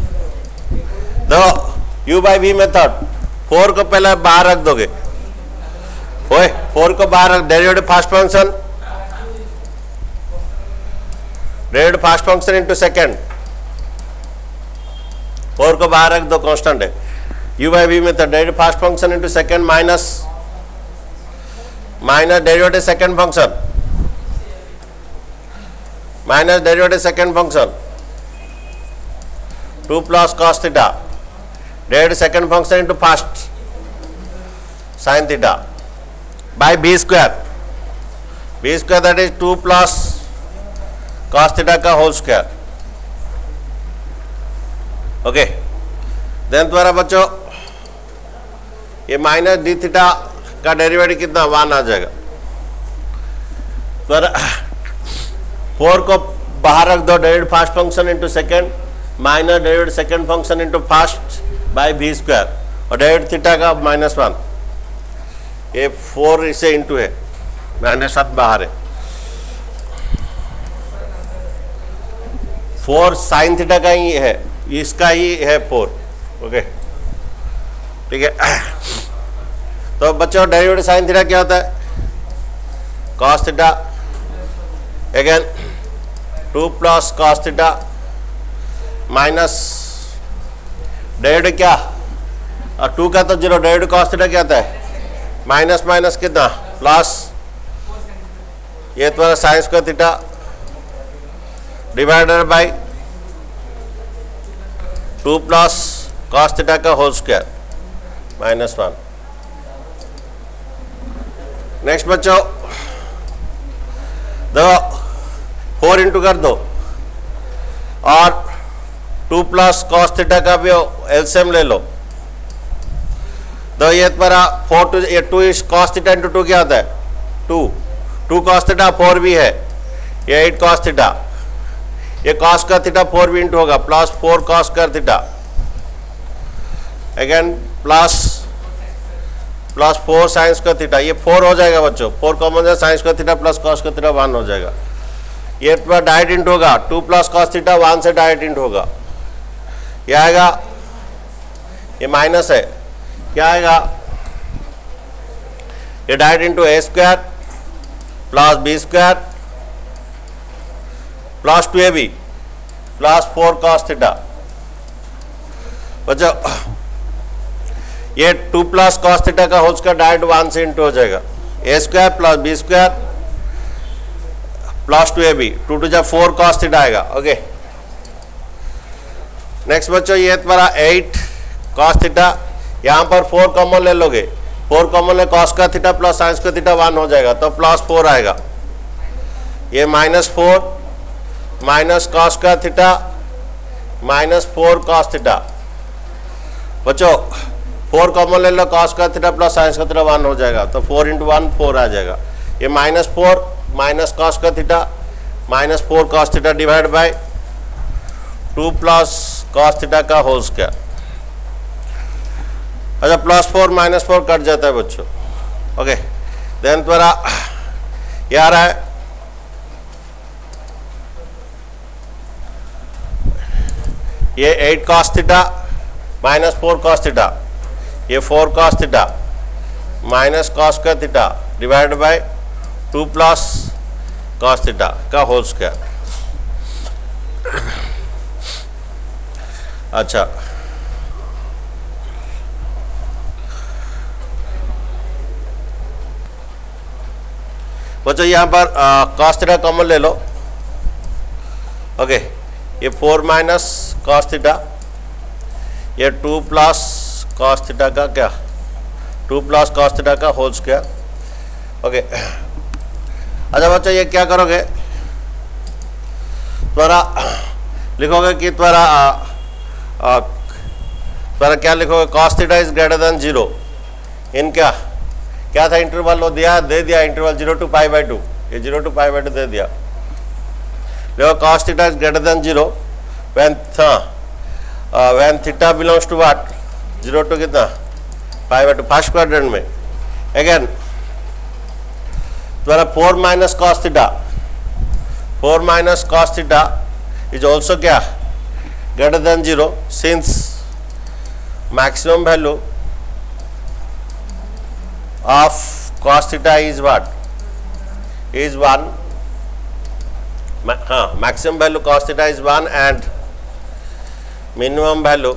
देखो u by v मेथड 4 को पहले बाहर रख दोगे, ओए 4 को बाहर रख, derivative first function, derivative first function into second, 4 को बाहर रख दो कांस्टेंट है, u by v method derivative first function into second minus derivative second function, minus derivative second function 2 plus cos theta divided second function into first sin theta by b square that is 2 plus cos theta का whole square. ओके देन तुम्हारा बच्चों ये माइनस डी थीटा का डेरिवेटिव कितना 1 आ जाएगा. तो 4 को बाहर रख दो, derivative first function into second minus derivative second function into first by B square और डेरिवेटिव थीटा का -1. ये 4 इसे इंटू है, -7 बाहर है. 4 साइन थीटा का ही है, इसका ही है 4. ओके ठीक है. तो बच्चों डेरिवेटिव साइन थीटा क्या होता है? cos theta again 2 plus cos theta minus derivative क्या, और 2 का तो 0, डेरिवेटिव cos थीटा क्या होता है? माइनस माइनस कितना प्लस, ये तुम्हारा sine square theta divided by 2 plus cos theta का होल स्क्वायर -1. नेक्स्ट बच्चों देखो 4 इंटू कर दो और 2 प्लस cos थीटा का भी एलसीएम ले लो. तो ये तुम्हारा 4 टू ये 2 इज cos थीटा इंटू 2 क्या होता है? 2 cos थीटा 4 भी है, ये 8 cos थीटा, ये cos का थीटा 4 भी इंटू होगा प्लस 4 cos कर थीटा अगेन प्लस 4 साइंस का थीटा. ये 4 हो जाएगा बच्चों, 4 कॉमन है, साइंस का थीटा प्लस cos का थीटा 1 हो जाएगा. ये डायरेक्ट इंटू होगा 2 प्लस cos थीटा 1 से डायरेक्ट इंटू होगा. ये आएगा, ये माइनस है, क्या आएगा? ये direct into A square plus B square plus 2ab plus 4 cos theta. बच्चों ये 2 प्लस cos थीटा का होल स्क्वायर डायरेक्ट 1 से इंटू हो जाएगा. A square plus B square plus 2ab 2 to जा 4 cos थीटा आएगा. ओके नेक्स्ट बच्चों ये तुम्हारा 8 cos थीटा, यहाँ पर 4 कॉमन ले लोगे, 4 कॉमन ले cos का थीटा प्लस साइंस का थीटा 1 हो जाएगा तो प्लस 4 आएगा. ये -4 माइनस cos का थीटा -4 cos थीटा. बच्चों 4 कॉमन ले लो, cos का थीटा प्लस साइंस का थीटा 1 हो जाएगा तो 4 इंटू 1 4 आ जाएगा. ये -4 माइनस cos का theta -4 cos theta divide by 2 plus cos theta का होल स्क्वायर. अच्छा +4 -4 कट जाता है बच्चों. ओके देन तुम्हारा ये आ रहा है ये 8 cos थीटा -4 cos थीटा, ये 4 cos थीटा माइनस cos का theta divide by 2 plus cos theta का होल स्क्वायर. अच्छा बच्चों यहाँ पर cos थीटा कॉमन ले लो. ओके ये 4 माइनस cos थीटा, ये 2 प्लस cos थीटा का क्या 2 प्लस cos थीटा का होल स्क्वायर. ओके अच्छा बच्चों ये क्या करोगे, तुम्हारा लिखोगे कि तुम्हारा क्या लिखोगे? cos theta is greater than 0 in क्या था इंटरवल वो दे दिया इंटरवल 0 to π/2, ये 0 to π/2 दे दिया. देखो cos theta is greater than 0 when theta belongs to what 0 to कितना π/2 फर्स्ट क्वाड्रेंट में. अगेन तुम्हारा 4 minus cos theta 4 minus cos theta is also क्या greater than 0 since maximum value of cos theta is what is 1. Maximum value cos theta is 1 and minimum value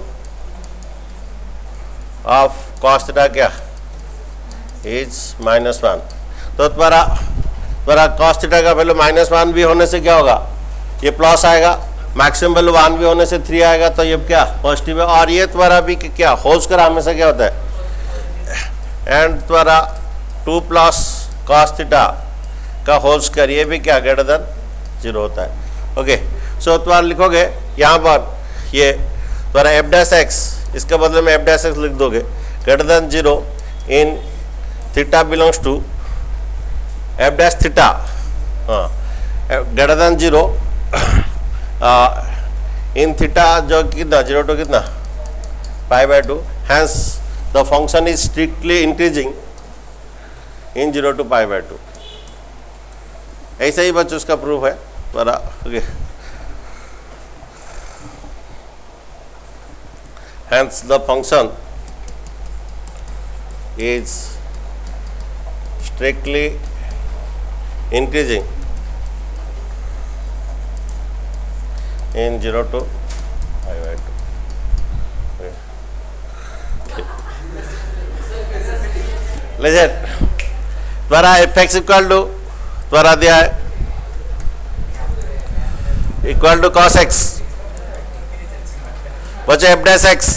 of cos theta क्या is -1. तो तुम्हारा cos थीटा का वैल्यू -1 भी होने से क्या होगा, ये प्लस आएगा मैक्सिमम वैल्यू 1 भी होने से 3 आएगा, तो ये क्या पॉजिटिव है। और ये द्वारा भी क्या होल स्क्वायर हमेशा क्या होता है एंड द्वारा 2 प्लस cos थीटा का होल स्क्वायर, ये भी क्या ग्रेटर देन 0 होता है। ओके, सो द्वारा लिखोगे यहाँ पर ये द्वारा एफ डैश एक्स, इसके बदले में एफ डैश एक्स लिख दोगे greater than 0 in theta belongs to F dash theta, हाँ ग्रेटर देन 0 इन थीटा जो कितना 0 टू कितना π/2, hence the function is strictly increasing in 0 to π/2। ऐसा ही बच्चों उसका प्रूफ है द्वारा। Okay, hence the function is strictly increasing in 0 to π/2। Legend द्वारा एफ एक्स इक्वल टू द्वारा दिया है इक्वल टू cos x, बच्चे एफ डैश एक्स,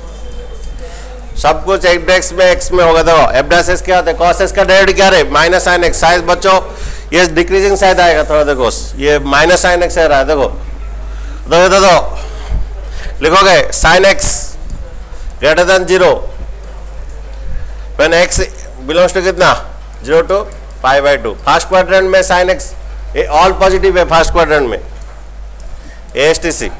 सब कुछ एफ डैश में एक्स में होगा। देखो एफ डैश एक्स क्या होता है, cos x का डेरिवेटिव क्या रहे माइनस साइन एक्स। साइज बच्चों ये डिक्रीजिंग साइड आएगा थोड़ा, देखो ये माइनस साइन एक्स है रहा है, देखो दो लिखोगे sin x greater than 0 when x belongs to कितना 0 टू π/2। फर्स्ट क्वाड्रेंट में sin x ऑल पॉजिटिव है, फर्स्ट क्वाड्रेंट में ASTC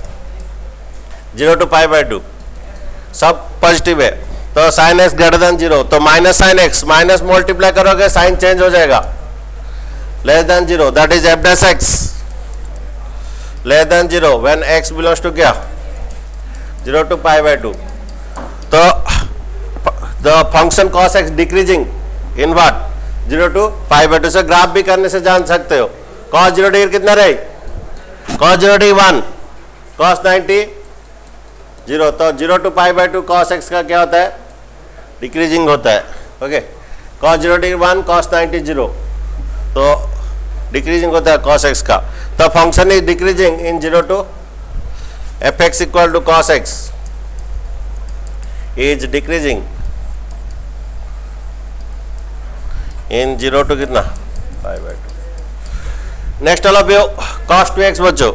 0 टू π/2 सब पॉजिटिव है, तो sin x ग्रेटर देन 0, तो minus sin x minus multiply करोगे साइन चेंज हो जाएगा, less than 0 that is F dash x less than 0 when x belongs to क्या 0 टू π/2। तो the function cos x decreasing in what 0 to π/2 से ग्राफ भी करने से जान सकते हो। cos 0 डिग्री कितना रहे, cos 0 डिग्री 1, cos 90 0, तो 0 टू π/2 cos x का क्या होता है डिक्रीजिंग होता है। ओके, cos 0 डिग्री 1 cos 90 0, तो डिक्रीजिंग होता है cos x का। The function is decreasing in 0 to f(x) equal to cos x is decreasing in 0 to कितना π/2। Next all of you cos 2x बच्चों,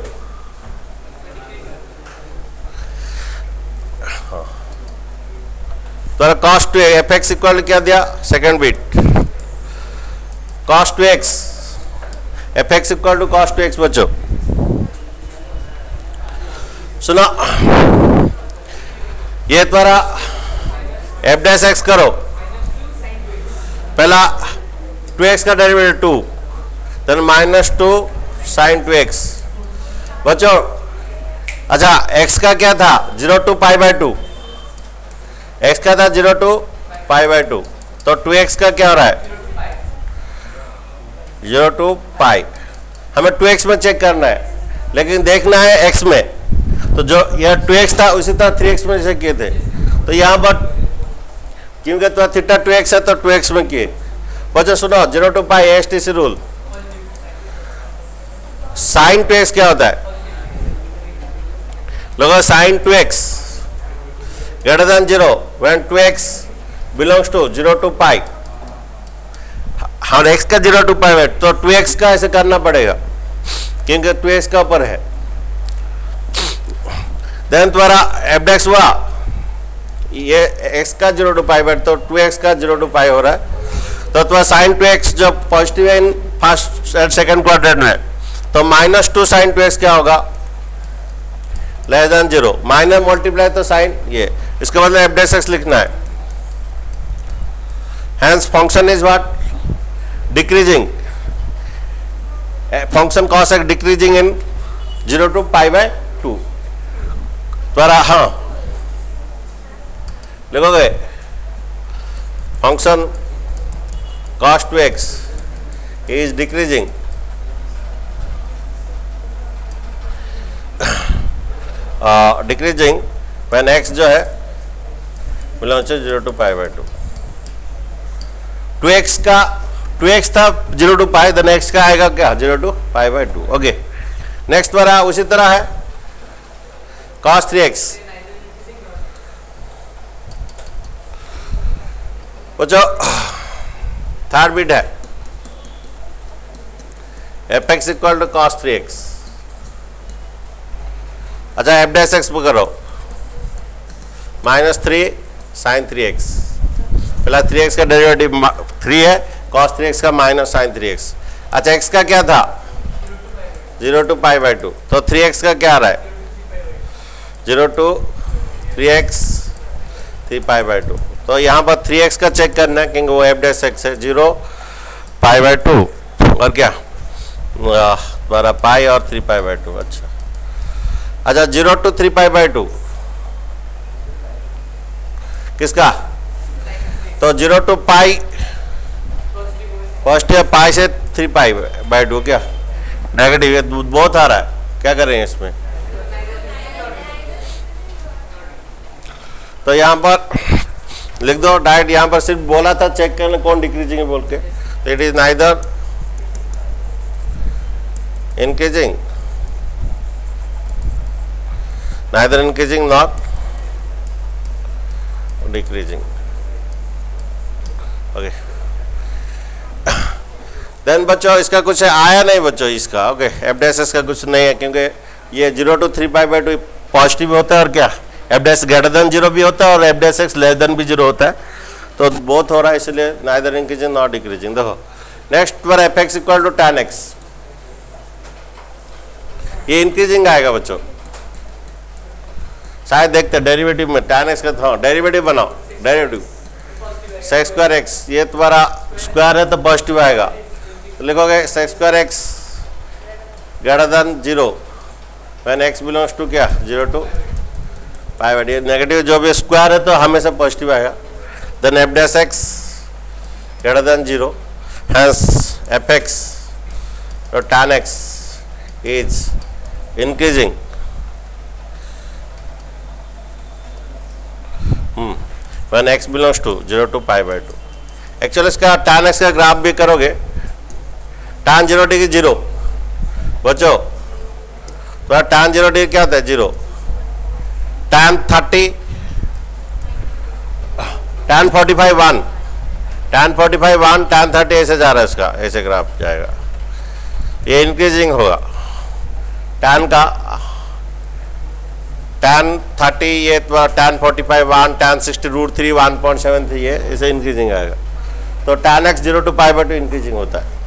तो cos 2 f(x) इक्वल क्या दिया second bit cos 2x f(x) equal to cos 2x बच्चों। सुनो ये द्वारा एफ डैश एक्स करो, पहला 2x का डेरिवेटिव 2, देन -2 sin 2x बच्चों। अच्छा x का क्या था 0 टू π/2, x का था 0 टू π/2, तो 2x का क्या हो रहा है 0 टू पाई। हमें 2x में चेक करना है, लेकिन देखना है x में, तो जो यह 2x था उसी तरह 3x में जैसे किए थे, तो यहाँ पर क्योंकि तो थीटा 2x है तो 2x में किए। बच्चों सुनो 0 to pi ASTC rule, sin 2x क्या होता है लोगों, sin 2x greater than 0 when 2x belongs to 0 to pi, और x का 0 टू π/2, तो 2x का ऐसे करना पड़ेगा क्योंकि 2x का ऊपर है। देन तुम्हारा एफ डैश हुआ ये x का 0 टू π/2, तो 2x का 0 टू पाई हो रहा है, तो तुम्हारा sin 2x जो पॉजिटिव है in first and second quadrant में, तो -2 sin 2x क्या होगा लेस देन 0, माइनस मल्टीप्लाई तो साइन ये, इसके बदले एफ डैश एक्स लिखना है। Hence function is what decreasing, function cos x decreasing in 0 to π/2 द्वारा, हाँ लिखोगे function cos 2x is decreasing decreasing when x जो है बिलोंग्स टू 0 टू π/2। 2x था 0 टू पाई, देन x का आएगा क्या 0 टू π/2। ओके, नेक्स्ट वाला उसी तरह है cos 3x। बच्चों थर्ड बिट है F x equal to cos 3x। अच्छा एफ डैश एक्स करो -3 sin 3x। पहला 3x का डेरिवेटिव 3 है, cos 3x का माइनस sin 3x। अच्छा x का क्या था 0 to π/2, तो 3x का क्या आ रहा है 0 to 3x 3 π/2। तो यहाँ पर 3x का चेक करना है क्योंकि वो एफ डैश एक्स है 0 π/2 और क्या तुम्हारा पाई और 3 π/2। अच्छा 0 to 3 π/2 किसका, तो 0 to पाई पॉजिटिव, पाई से 3 π/2 क्या नेगेटिव, ये बहुत आ रहा है, क्या कर रहे हैं इसमें। तो यहाँ पर लिख दो डायरेक्ट, यहाँ पर सिर्फ बोला था चेक करना कौन डिक्रीजिंग है बोल के, तो it is neither increasing not decreasing. Okay then बच्चों इसका कुछ आया नहीं बच्चों इसका, ओके एफ डैश एस का कुछ नहीं है क्योंकि ये 0 to 3 π/2 पॉजिटिव होता है और क्या एफ डैश ग्रेटर देन 0 भी होता है और F dash x less than भी 0 होता है, तो बहुत हो रहा है इसलिए नाइदर इंक्रीजिंग नॉट डिक्रीजिंग। देखो नेक्स्ट पर F x equal to tan x, ये इंक्रीजिंग आएगा बच्चों, शायद देखते हैं डेरिवेटिव में tan x का, हाँ डेरिवेटिव बनाओ, डेरिवेटिव sec स्क्वायर एक्स, ये तुम्हारा स्क्वायर है तो पॉजिटिव आएगा, तो लिखोगे sec square X greater than 0 when x belongs to क्या 0 to π/2। नेगेटिव जो भी स्क्वायर है तो हमेशा पॉजिटिव आएगा। Then F dash x greater than 0 hence F X और tan x is increasing when x belongs to 0 to π/2। Actually इसका tan x का ग्राफ भी करोगे, tan 0 डिग्री 0 बच्चों, तो tan 0 डिग्री क्या होता है 0, tan 30 tan 45 1 tan 45 1 tan 30 ऐसे जा रहा है इसका, ऐसे ग्राफ जाएगा, ये इंक्रीजिंग होगा। tan का tan 30 ये tan 45 1 tan 60 √3 1.73 ये ऐसे इंक्रीजिंग आएगा, तो tan x 0 to π/2 इंक्रीजिंग होता है।